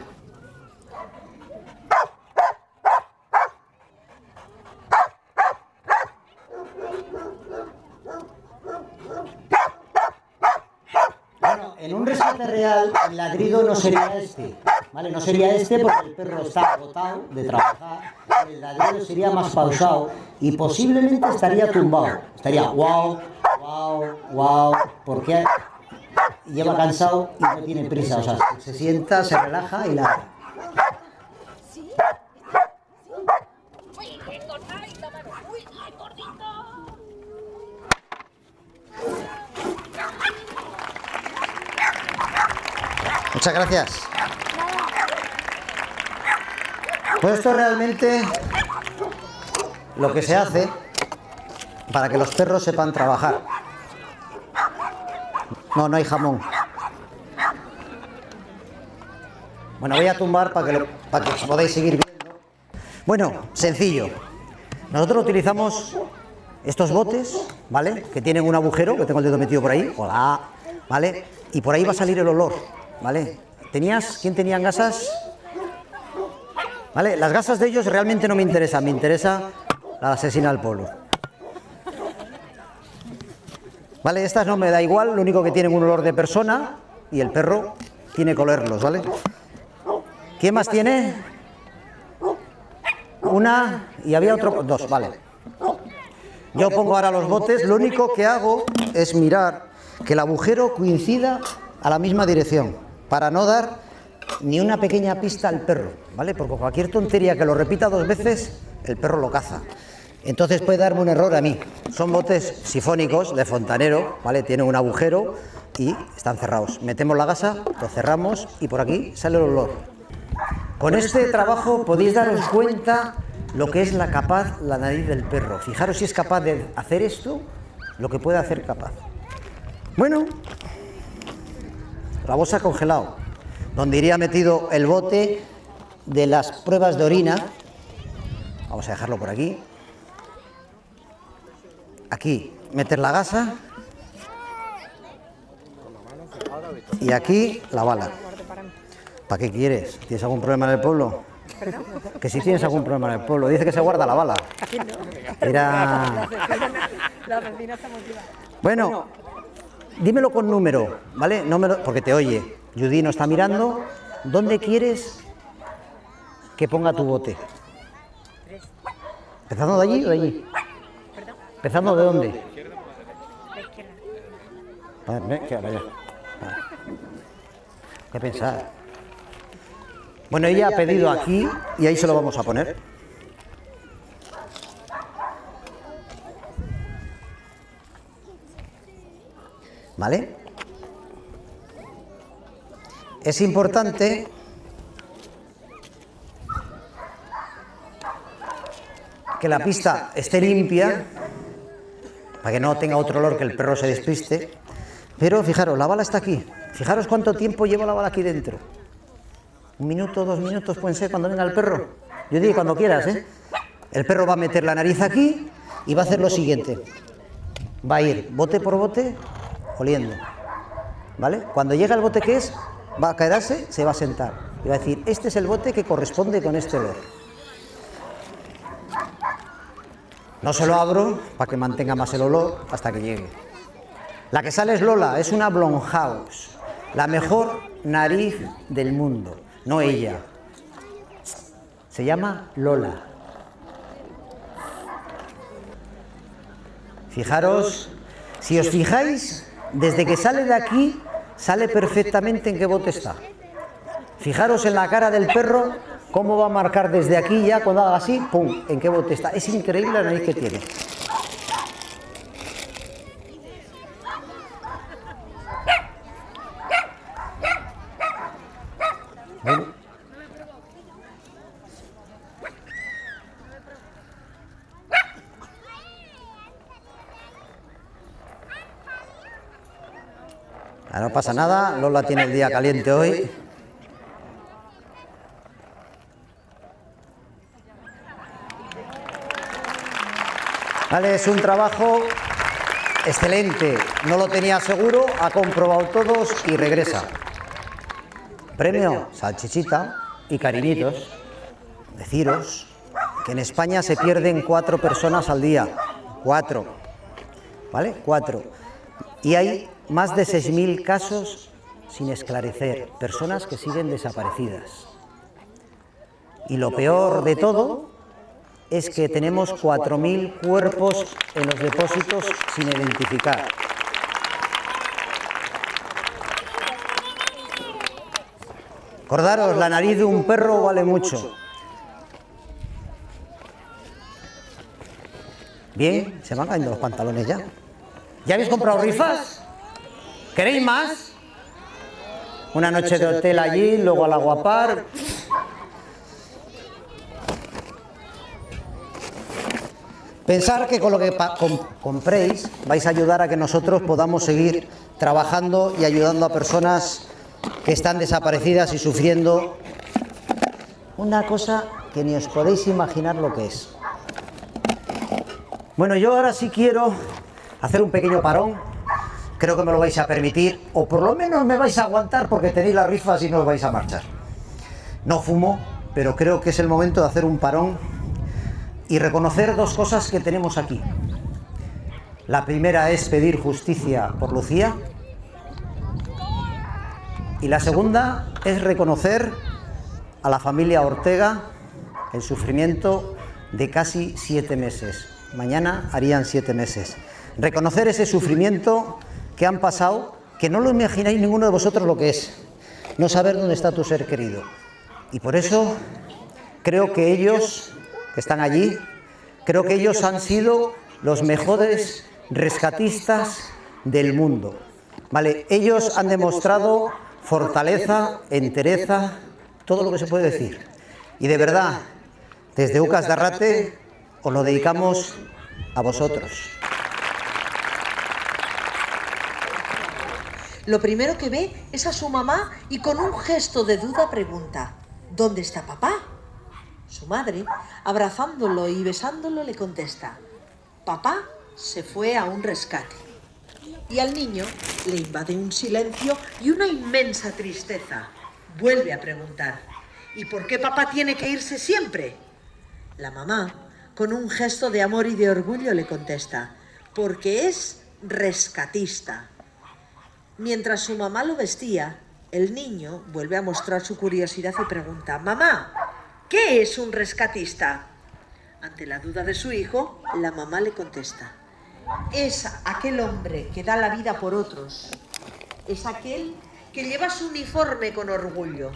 Bueno, en un rescate real, el ladrido no sería este, ¿vale? No sería este porque el perro está agotado de trabajar, el ladrido sería más pausado y posiblemente estaría tumbado, estaría wow, wow, wow, porque lleva cansado y no tiene prisa, o sea, se sienta, se relaja y ladra. Muchas gracias. Pues esto es realmente lo que se hace para que los perros sepan trabajar. No, no hay jamón. Bueno, voy a tumbar para que, lo, para que os podáis seguir viendo. Bueno, sencillo. Nosotros utilizamos estos botes, ¿vale? Que tienen un agujero, que tengo el dedo metido por ahí. Hola, ¿vale? Y por ahí va a salir el olor, ¿vale? ¿Tenías? ¿Quién tenía gasas? ¿Vale? Las gasas de ellos realmente no me interesan, me interesa la asesina al pueblo. Vale, estas no me da igual, lo único que tienen un olor de persona y el perro tiene que olerlos, ¿vale? ¿Quién más tiene? Una y había otro, dos, vale. Yo pongo ahora los botes, lo único que hago es mirar que el agujero coincida a la misma dirección, para no dar ni una pequeña pista al perro, ¿vale? Porque cualquier tontería que lo repita dos veces, el perro lo caza. Entonces puede darme un error a mí. Son botes sifónicos de fontanero, ¿vale? Tienen un agujero y están cerrados. Metemos la gasa, lo cerramos y por aquí sale el olor. Con este trabajo podéis daros cuenta lo que es la capaz, la nariz del perro. Fijaros si es capaz de hacer esto, lo que puede hacer capaz. Bueno, la bolsa congelado, donde iría metido el bote de las pruebas de orina. Vamos a dejarlo por aquí. Aquí meter la gasa y aquí la bala. ¿Para qué quieres? ¿Tienes algún problema en el pueblo? Que si tienes algún problema en el pueblo. Dice que se guarda la bala. Era... Bueno, dímelo con número, ¿vale? No me lo... Porque te oye. Judy no está mirando. ¿Dónde quieres que ponga tu bote? ¿Empezando de allí o de allí? ¿Empezando de dónde? A ver, ven, que ahora ya. ¿Qué pensar? Bueno, ella ha pedido aquí y ahí se lo vamos a poner. ¿Vale? Es importante que la pista esté limpia para que no tenga otro olor, que el perro se despiste. Pero fijaros, la bala está aquí. Fijaros cuánto tiempo lleva la bala aquí dentro. Un minuto, dos minutos pueden ser cuando venga el perro. Yo digo cuando quieras, ¿eh? El perro va a meter la nariz aquí y va a hacer lo siguiente. Va a ir bote por bote oliendo. ¿Vale? Cuando llega el bote que es, va a quedarse, se va a sentar. Y va a decir, este es el bote que corresponde con este olor. No se lo abro para que mantenga más el olor hasta que llegue. La que sale es Lola, es una Blumhouse, la mejor nariz del mundo, no ella. Se llama Lola. Fijaros, si os fijáis, desde que sale de aquí, sale perfectamente en qué bote está. Fijaros en la cara del perro, cómo va a marcar desde aquí ya, cuando haga así, pum, en qué bote está. Es increíble la nariz que tiene. Ven. Ah, no pasa nada, Lola tiene el día caliente hoy. Vale, es un trabajo excelente, no lo tenía seguro, ha comprobado todos y regresa. Premio, salchichita y cariñitos. Deciros que en España se pierden cuatro personas al día, cuatro, ¿vale? Cuatro. Y hay más de seis mil casos sin esclarecer, personas que siguen desaparecidas. Y lo peor de todo es que tenemos cuatro mil cuerpos en los depósitos sin identificar. Acordaros, la nariz de un perro vale mucho. Bien, se van cayendo los pantalones ya. ¿Ya habéis comprado rifas? ¿Queréis más? Una noche de hotel allí, luego al Aguapar. Pensar que con lo que com compréis vais a ayudar a que nosotros podamos seguir trabajando y ayudando a personas que están desaparecidas y sufriendo una cosa que ni os podéis imaginar lo que es. Bueno, yo ahora sí quiero hacer un pequeño parón. Creo que me lo vais a permitir, o por lo menos me vais a aguantar porque tenéis las rifas y no os vais a marchar. No fumo, pero creo que es el momento de hacer un parón y reconocer dos cosas que tenemos aquí. La primera es pedir justicia por Lucía y la segunda es reconocer a la familia Ortega el sufrimiento de casi siete meses. Mañana harían siete meses. Reconocer ese sufrimiento que han pasado, que no lo imagináis ninguno de vosotros lo que es. No saber dónde está tu ser querido. Y por eso creo que ellos que están allí, creo que ellos han sido los mejores rescatistas del mundo. ¿Vale? Ellos han demostrado fortaleza, entereza, todo lo que se puede decir. Y de verdad, desde Ucas de Arrate os lo dedicamos a vosotros. Lo primero que ve es a su mamá y con un gesto de duda pregunta: ¿dónde está papá? Su madre, abrazándolo y besándolo, le contesta: papá se fue a un rescate. Y al niño le invade un silencio y una inmensa tristeza. Vuelve a preguntar: ¿y por qué papá tiene que irse siempre? La mamá, con un gesto de amor y de orgullo, le contesta: porque es rescatista. Mientras su mamá lo vestía, el niño vuelve a mostrar su curiosidad y pregunta: mamá, ¿qué es un rescatista? Ante la duda de su hijo, la mamá le contesta: es aquel hombre que da la vida por otros, es aquel que lleva su uniforme con orgullo,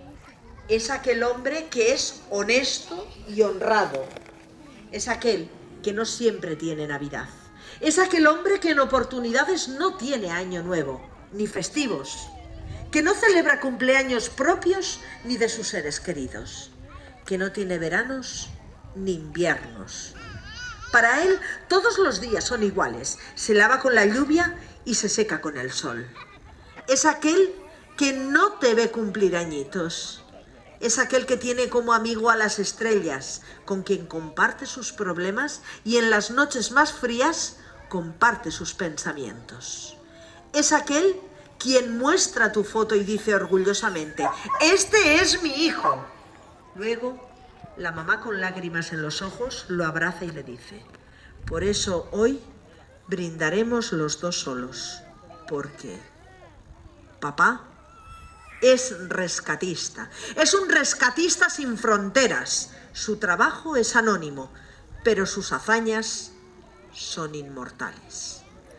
es aquel hombre que es honesto y honrado, es aquel que no siempre tiene Navidad, es aquel hombre que en oportunidades no tiene año nuevo, ni festivos, que no celebra cumpleaños propios ni de sus seres queridos, que no tiene veranos ni inviernos. Para él todos los días son iguales, se lava con la lluvia y se seca con el sol. Es aquel que no te ve cumplir añitos, es aquel que tiene como amigo a las estrellas, con quien comparte sus problemas y en las noches más frías comparte sus pensamientos. Es aquel quien muestra tu foto y dice orgullosamente: este es mi hijo. Luego, la mamá con lágrimas en los ojos lo abraza y le dice: por eso hoy brindaremos los dos solos, porque papá es rescatista, es un rescatista sin fronteras. Su trabajo es anónimo, pero sus hazañas son inmortales.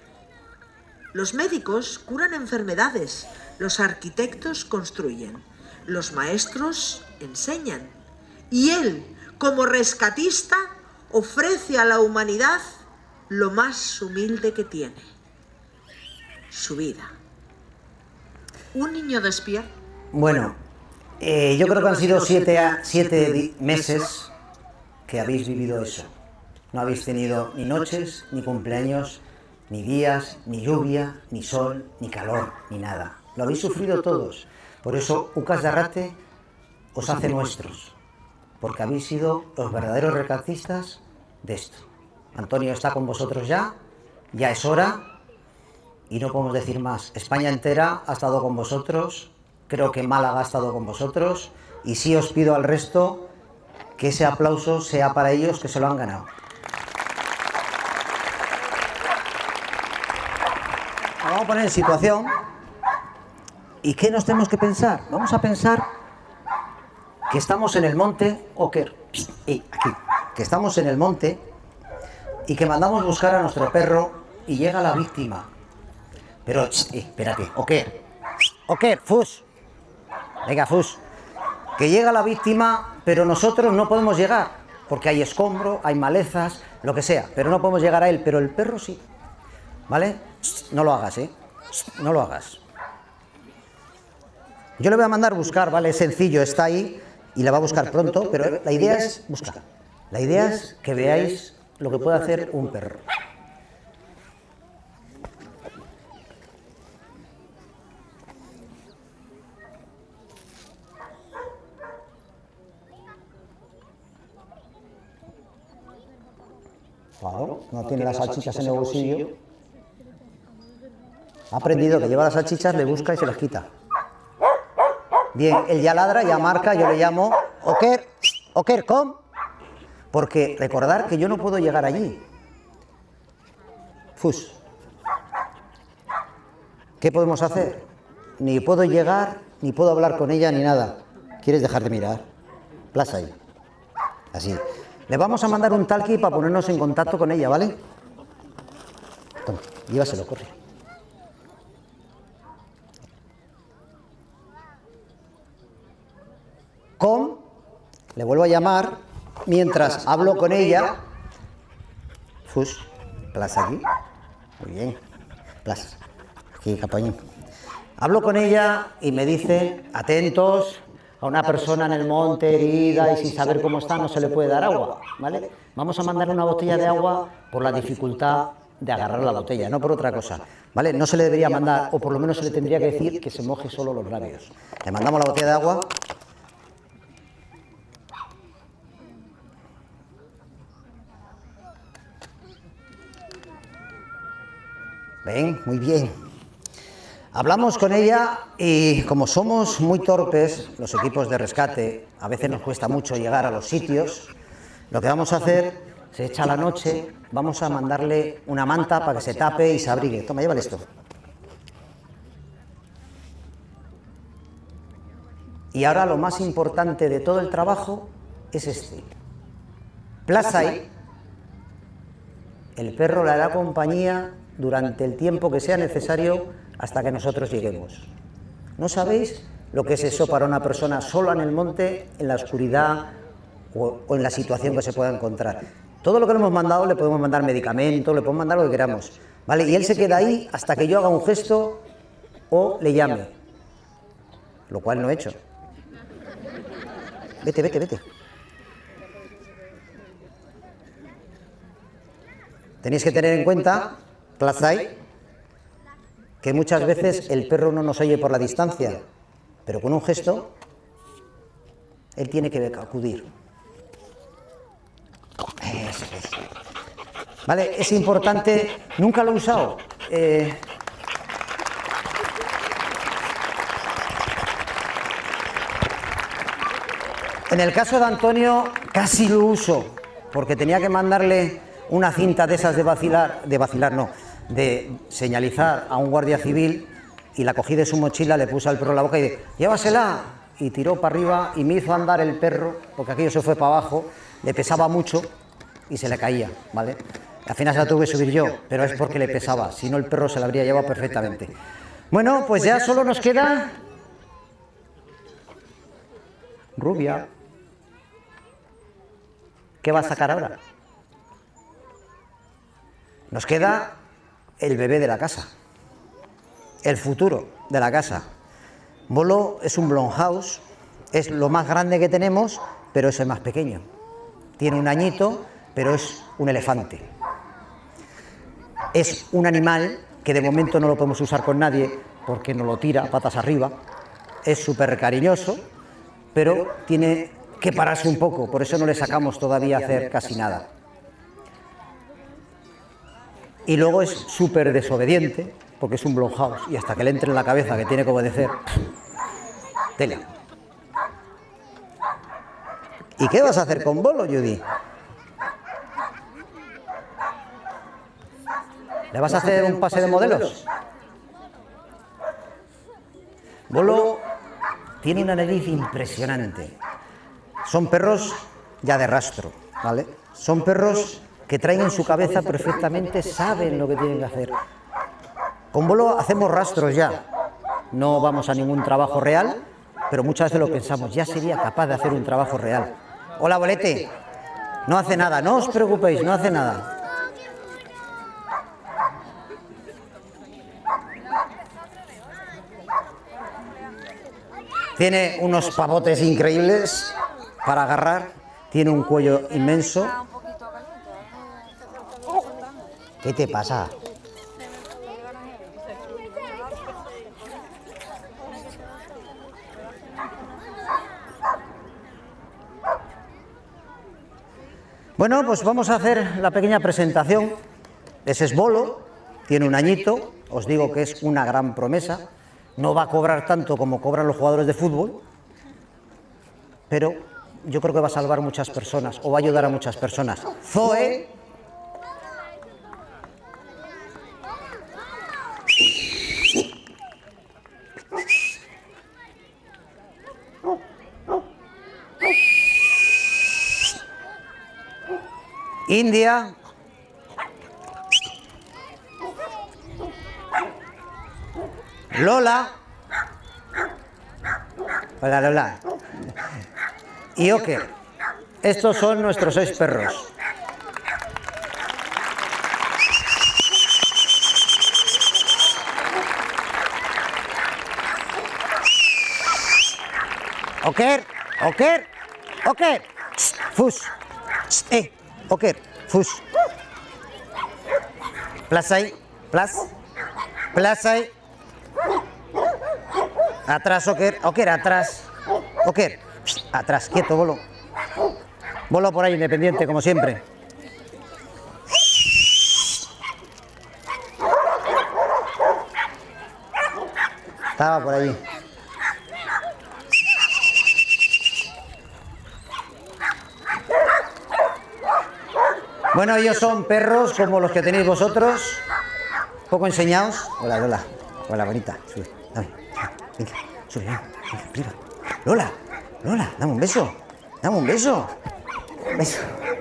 Los médicos curan enfermedades, los arquitectos construyen, los maestros enseñan. Y él, como rescatista, ofrece a la humanidad lo más humilde que tiene: su vida. Un niño despierto. Bueno, Eh, yo creo que han sido siete, siete meses que habéis vivido eso. No habéis tenido ni noches, ni cumpleaños, ni días, ni lluvia, ni sol, ni calor, ni nada. Lo habéis sufrido todos. Por eso Ucas de Arrate os hace nuestros, porque habéis sido los verdaderos rescatistas de esto. Antonio está con vosotros ya, ya es hora, y no podemos decir más. España entera ha estado con vosotros, creo que Málaga ha estado con vosotros, y sí os pido al resto que ese aplauso sea para ellos, que se lo han ganado. Vamos a poner en situación. ¿Y qué nos tenemos que pensar? Vamos a pensar que estamos en el monte Oker, y aquí, que estamos en el monte y que mandamos buscar a nuestro perro y llega la víctima. Pero, eh, espérate, Oker, Oker, Fus, venga, Fus, que llega la víctima, pero nosotros no podemos llegar, porque hay escombro, hay malezas, lo que sea, pero no podemos llegar a él, pero el perro sí, ¿vale? No lo hagas, ¿eh? No lo hagas. Yo le voy a mandar buscar, ¿vale? Es sencillo, está ahí y la va a buscar pronto, pero la idea es buscar. La idea es que veáis lo que puede hacer un perro. Claro, no tiene las salchichas en el bolsillo. Ha aprendido que lleva las salchichas, le busca y se las quita. Bien, él ya ladra, ya marca, yo le llamo Oker, Oker, com. Porque recordar que yo no puedo llegar allí. Fus. ¿Qué podemos hacer? Ni puedo llegar, ni puedo hablar con ella, ni nada. ¿Quieres dejar de mirar? Plaza ahí. Así. Le vamos a mandar un talqui para ponernos en contacto con ella, ¿vale? Toma, llévaselo, corre. Com, le vuelvo a llamar, mientras hablo con ella. Fus, plaza aquí. Muy bien. Plaza. Aquí, capañín. Hablo con ella y me dice, atentos, a una persona en el monte herida y sin saber cómo está no se le puede dar agua, ¿vale? Vamos a mandar una botella de agua por la dificultad de agarrar la botella, no por otra cosa, ¿vale? No se le debería mandar, o por lo menos se le tendría que decir que se moje solo los labios. Le mandamos la botella de agua. Ven, muy bien. Hablamos con ella y como somos muy torpes, los equipos de rescate, a veces nos cuesta mucho llegar a los sitios, lo que vamos a hacer, se echa la noche, vamos a mandarle una manta para que se tape y se abrigue. Toma, llévale esto. Y ahora lo más importante de todo el trabajo es este. Plasai, el perro le hará compañía durante el tiempo que sea necesario hasta que nosotros lleguemos. ¿No sabéis lo que es eso para una persona sola en el monte, en la oscuridad o, o en la situación que se pueda encontrar? Todo lo que le hemos mandado, le podemos mandar medicamentos, le podemos mandar lo que queramos, ¿vale? Y él se queda ahí hasta que yo haga un gesto o le llame, lo cual no he hecho. Vete, vete, vete. Tenéis que tener en cuenta, Plazay, que muchas veces el perro no nos oye por la distancia, pero con un gesto, él tiene que acudir. Eso es. Vale, es importante, nunca lo he usado. Eh, en el caso de Antonio, casi lo uso, porque tenía que mandarle una cinta de esas de vacilar, de vacilar no, de señalizar a un guardia civil, y la cogí de su mochila, le puse al perro en la boca y dije, llévasela, y tiró para arriba y me hizo andar el perro, porque aquello se fue para abajo, le pesaba mucho y se le caía, ¿vale? Al final se la tuve que subir yo, pero es porque le pesaba, si no el perro se la habría llevado perfectamente. Bueno, pues ya solo nos queda Rubia. ¿Qué va a sacar ahora? Nos queda el bebé de la casa, el futuro de la casa. Bolo es un Blumhouse, Es lo más grande que tenemos, pero es el más pequeño. Tiene un añito, pero es un elefante. Es un animal que de momento no lo podemos usar con nadie porque nos lo tira patas arriba. Es súper cariñoso, pero tiene que pararse un poco, por eso no le sacamos todavía a hacer casi nada. Y luego es súper desobediente, porque es un Blumhouse, y hasta que le entre en la cabeza que tiene que obedecer, tela. ¿Y qué vas a hacer con Bolo, Judy? ¿Le vas a hacer un pase de modelos? Bolo tiene una nariz impresionante. Son perros ya de rastro, ¿vale? Son perros que traen en su cabeza perfectamente, saben lo que tienen que hacer. Con Bolo hacemos rastros ya. No vamos a ningún trabajo real, pero muchas veces lo pensamos, ya sería capaz de hacer un trabajo real. Hola, Bolete. No hace nada, no os preocupéis, no hace nada. Tiene unos pavotes increíbles para agarrar, tiene un cuello inmenso. ¿Qué te pasa? Bueno, pues vamos a hacer la pequeña presentación. Ese es Bolo, tiene un añito, os digo que es una gran promesa. No va a cobrar tanto como cobran los jugadores de fútbol, pero yo creo que va a salvar muchas personas, o va a ayudar a muchas personas. Zoe. India. Lola. Hola, Lola. Y Oker. Estos son nuestros seis perros. Oker, Oker, Oker. Fus. Eh, Oker, Fus. Plasai, Plas. Plasai. Atrás, Oker, Oker, atrás. Oker, atrás, quieto, Bolo. Bolo por ahí, independiente, como siempre. Estaba por allí. Bueno, ellos son perros como los que tenéis vosotros, poco enseñados. Hola, Lola. Hola, bonita. Sube, dame. Venga, sube, venga, venga, arriba. Lola, Lola, dame un beso. Dame un beso. Un beso.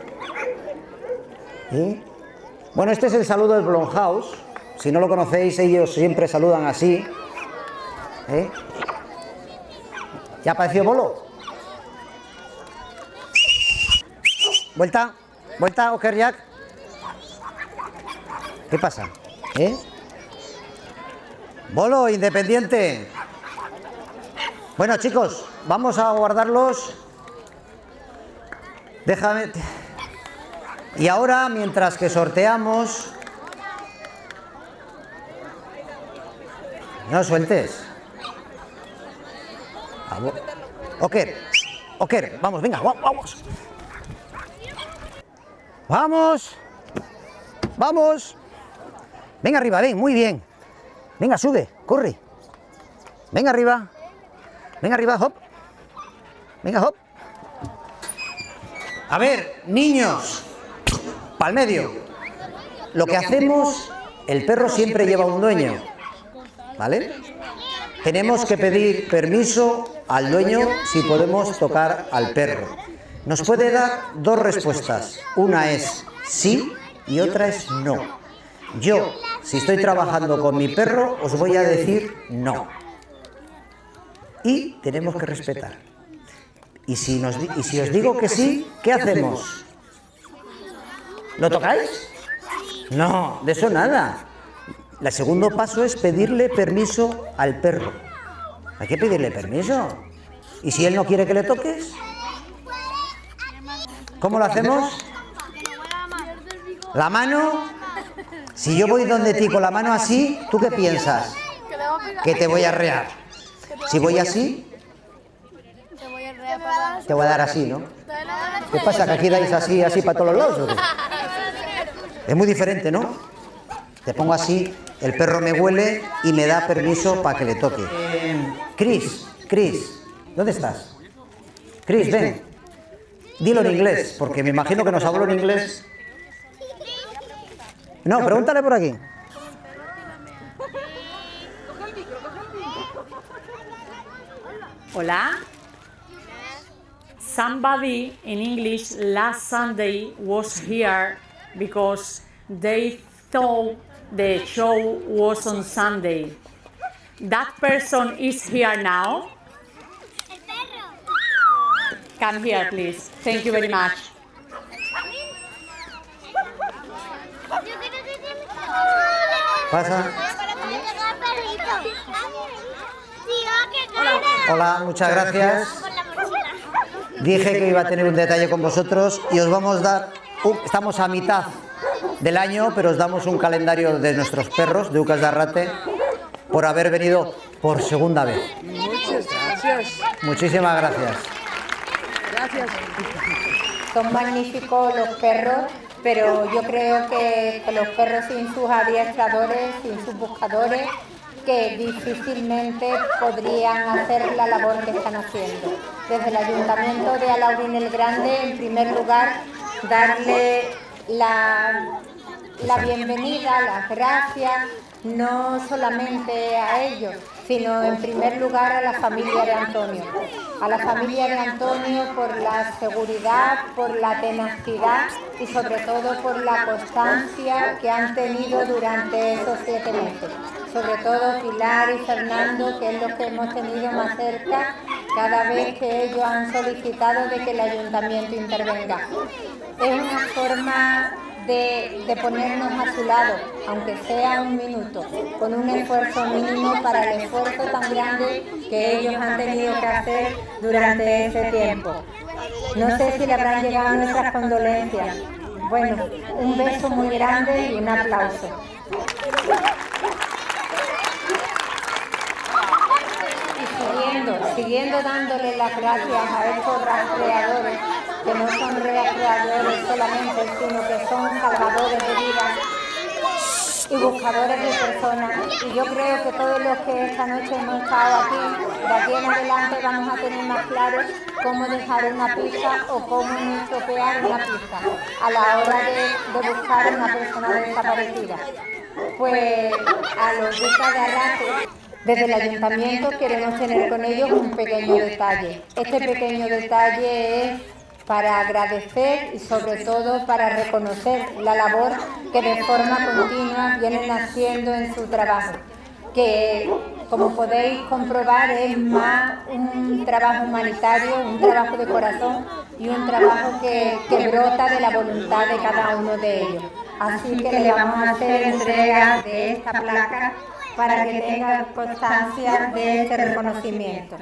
¿Eh? Bueno, este es el saludo del Blumhouse. Si no lo conocéis, ellos siempre saludan así. ¿Eh? ¿Ya apareció Bolo? Vuelta. Vuelta, Oker Jack. ¿Qué pasa? ¿Eh? Bolo, independiente. Bueno, chicos, vamos a guardarlos. Déjame. Y ahora, mientras que sorteamos. No sueltes. Oker, Oker, vamos, venga, vamos. Vamos, vamos. Venga arriba, ven, muy bien. Venga, sube, corre. Venga arriba. Venga arriba, hop. Venga, hop. A ver, niños, pa'l medio. Lo que hacemos, el perro siempre lleva un dueño, ¿vale? Tenemos que pedir permiso al dueño si podemos tocar al perro. Nos puede dar dos respuestas. Una es sí y otra es no. Yo, si estoy trabajando con mi perro, os voy a decir no. Y tenemos que respetar. Y si, nos, y si os digo que sí, ¿qué hacemos? ¿Lo tocáis? No, de eso nada. El segundo paso es pedirle permiso al perro. Hay que pedirle permiso. ¿Y si él no quiere que le toques? ¿Cómo lo hacemos? ¿La mano? Si yo voy donde ti con la mano así, ¿tú qué piensas? Que te voy a arrear. Si voy así, te voy a dar así, ¿no? ¿Qué pasa? ¿Que aquí dais así, así para todos los lados o qué? Es muy diferente, ¿no? Te pongo así, el perro me huele y me da permiso para que le toque. Eh, Chris, Chris, ¿dónde estás? Chris, ven. Dilo en inglés, porque me imagino que nos habló en inglés. No, pregúntale por aquí. Hola. Somebody in English last Sunday was here because they thought the show was on Sunday. That person is here now. Come here, please. Thank you very much. Pasa. Hola, muchas gracias. Dije que iba a tener un detalle con vosotros y os vamos a dar, un, estamos a mitad del año, pero os damos un calendario de nuestros perros, de Ucas de Arrate, por haber venido por segunda vez. Muchas gracias. Muchísimas gracias. Gracias. Son magníficos los perros, pero yo creo que, que los perros sin sus adiestradores, sin sus buscadores, que difícilmente podrían hacer la labor que están haciendo. Desde el Ayuntamiento de Alaurín el Grande, en primer lugar, darle la, la bienvenida, las gracias, no solamente a ellos, sino en primer lugar a la familia de Antonio. A la familia de Antonio por la seguridad, por la tenacidad y sobre todo por la constancia que han tenido durante esos siete meses. Sobre todo Pilar y Fernando, que es lo que hemos tenido más cerca cada vez que ellos han solicitado de que el ayuntamiento intervenga. Es una forma de, de ponernos a su lado, aunque sea un minuto, con un esfuerzo mínimo para el esfuerzo tan grande que ellos han tenido que hacer durante ese tiempo. No sé si le habrán llegado nuestras condolencias. Bueno, un beso muy grande y un aplauso. Siguiendo, siguiendo dándole las gracias a estos rastreadores, que no son rastreadores solamente, sino que son salvadores de vidas y buscadores de personas. Y yo creo que todos los que esta noche hemos estado aquí, de aquí en adelante vamos a tener más claro cómo dejar una pista o cómo no estropear una pista a la hora de, de buscar a una persona desaparecida. Pues a los Ucas de Arrate, desde el ayuntamiento queremos tener con ellos un pequeño detalle. Este pequeño detalle es para agradecer y sobre todo para reconocer la labor que de forma continua vienen haciendo en su trabajo, que como podéis comprobar es más un trabajo humanitario, un trabajo de corazón y un trabajo que, que brota de la voluntad de cada uno de ellos. Así que le vamos a hacer entrega de esta placa para que tengan constancia de este reconocimiento.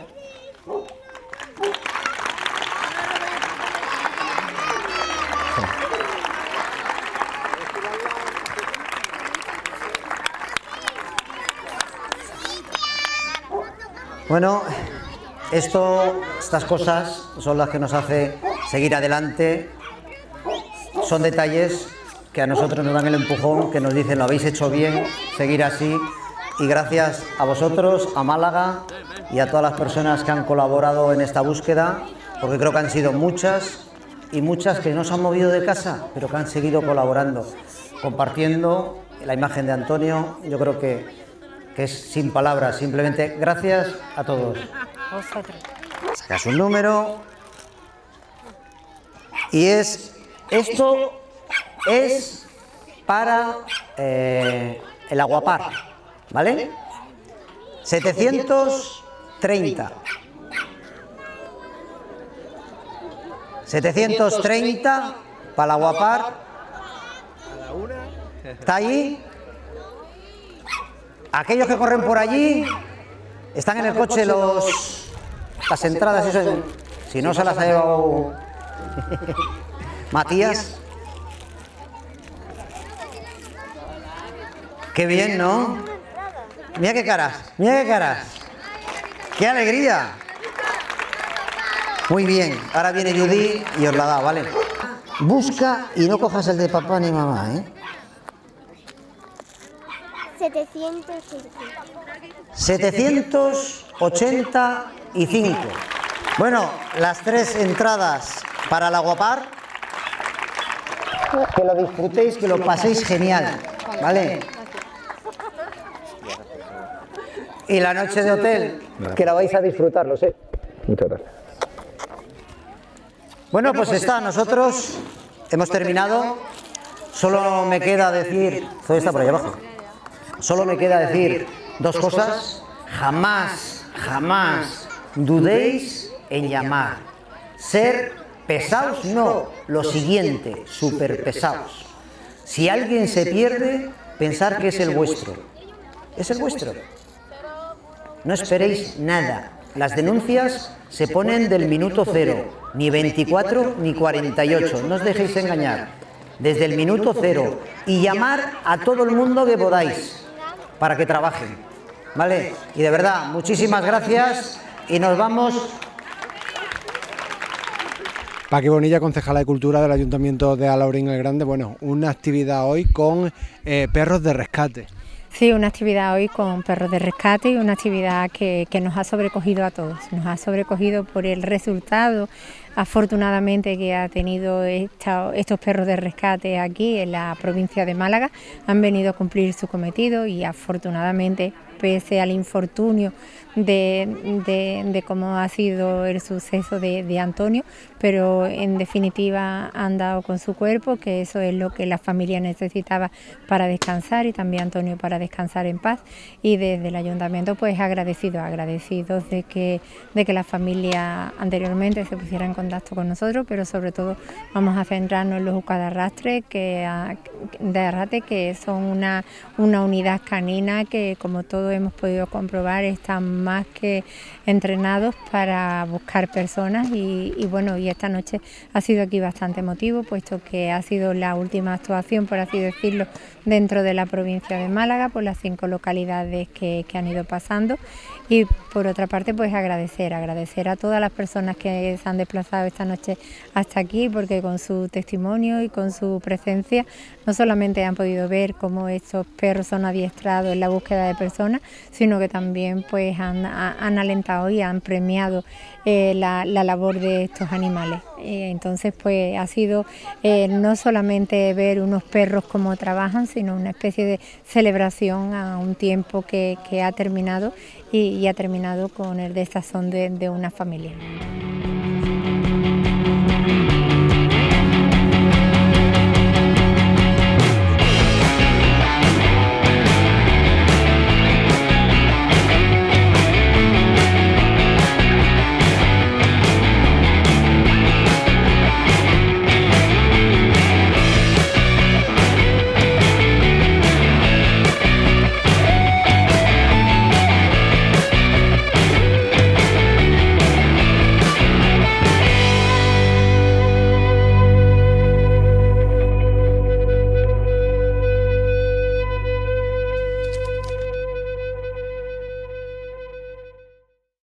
Bueno, esto, estas cosas son las que nos hace seguir adelante. Son detalles que a nosotros nos dan el empujón, que nos dicen lo habéis hecho bien, seguir así. Y gracias a vosotros, a Málaga y a todas las personas que han colaborado en esta búsqueda, porque creo que han sido muchas y muchas que no se han movido de casa, pero que han seguido colaborando, compartiendo la imagen de Antonio. Yo creo que, que es sin palabras, simplemente gracias a todos. Sacas un número y es, esto es para eh, el Aguapar. ¿Vale? setecientos treinta. setecientos treinta para la Aguapar. ¿Está allí? Aquellos que corren por allí, están en el coche los, las entradas, eso es, si no se las ha llevado Matías. Qué bien, ¿no? Mira qué caras, mira qué caras. ¡Qué alegría! Muy bien, ahora viene Judy y os la da, ¿vale? Busca y no cojas el de papá ni mamá, ¿eh? setecientos ochenta y cinco. Bueno, las tres entradas para el Aguapar. Que lo disfrutéis, que lo paséis genial, ¿vale? Y la noche de hotel, que la vais a disfrutar, lo sé. Muchas gracias. Bueno, pues está, nosotros hemos terminado. Solo me queda decir, todo está por ahí abajo. Solo me queda decir dos cosas. Jamás, jamás dudéis en llamar. Ser pesados, no. Lo siguiente, súper pesados. Si alguien se pierde, pensar que es el vuestro. Es el vuestro. No esperéis nada. Las denuncias se ponen del minuto cero, ni veinticuatro ni cuarenta y ocho. No os dejéis engañar. Desde el minuto cero. Y llamar a todo el mundo que podáis para que trabajen. ¿Vale? Y de verdad, muchísimas gracias y nos vamos. Paqui Bonilla, concejala de Cultura del Ayuntamiento de Alhaurín el Grande. Bueno, una actividad hoy con eh, perros de rescate. Sí, una actividad hoy con perros de rescate y una actividad que, que nos ha sobrecogido a todos. Nos ha sobrecogido por el resultado, afortunadamente, que ha tenido esta, estos perros de rescate aquí en la provincia de Málaga. Han venido a cumplir su cometido y afortunadamente, pese al infortunio de, de, de cómo ha sido el suceso de, de Antonio, pero en definitiva han dado con su cuerpo, que eso es lo que la familia necesitaba para descansar y también Antonio para descansar en paz. Y desde el ayuntamiento pues agradecidos, agradecidos de que, de que la familia anteriormente se pusiera en contacto con nosotros, pero sobre todo vamos a centrarnos en los Ucas de Arrate, que, de Arrate, que son una, una unidad canina que, como todos hemos podido comprobar, están más que entrenados para buscar personas y, y bueno, y esta noche ha sido aquí bastante emotivo, puesto que ha sido la última actuación, por así decirlo, dentro de la provincia de Málaga, por las cinco localidades que, que han ido pasando. Y por otra parte, pues agradecer, agradecer a todas las personas que se han desplazado esta noche hasta aquí, porque con su testimonio y con su presencia no solamente han podido ver cómo estos perros son adiestrados en la búsqueda de personas, sino que también pues han, han alentado y han premiado eh, la, la labor de estos animales. Eh, entonces pues ha sido eh, no solamente ver unos perros cómo trabajan, sino una especie de celebración a un tiempo que, que ha terminado y, y ha terminado con el desazón de, de una familia.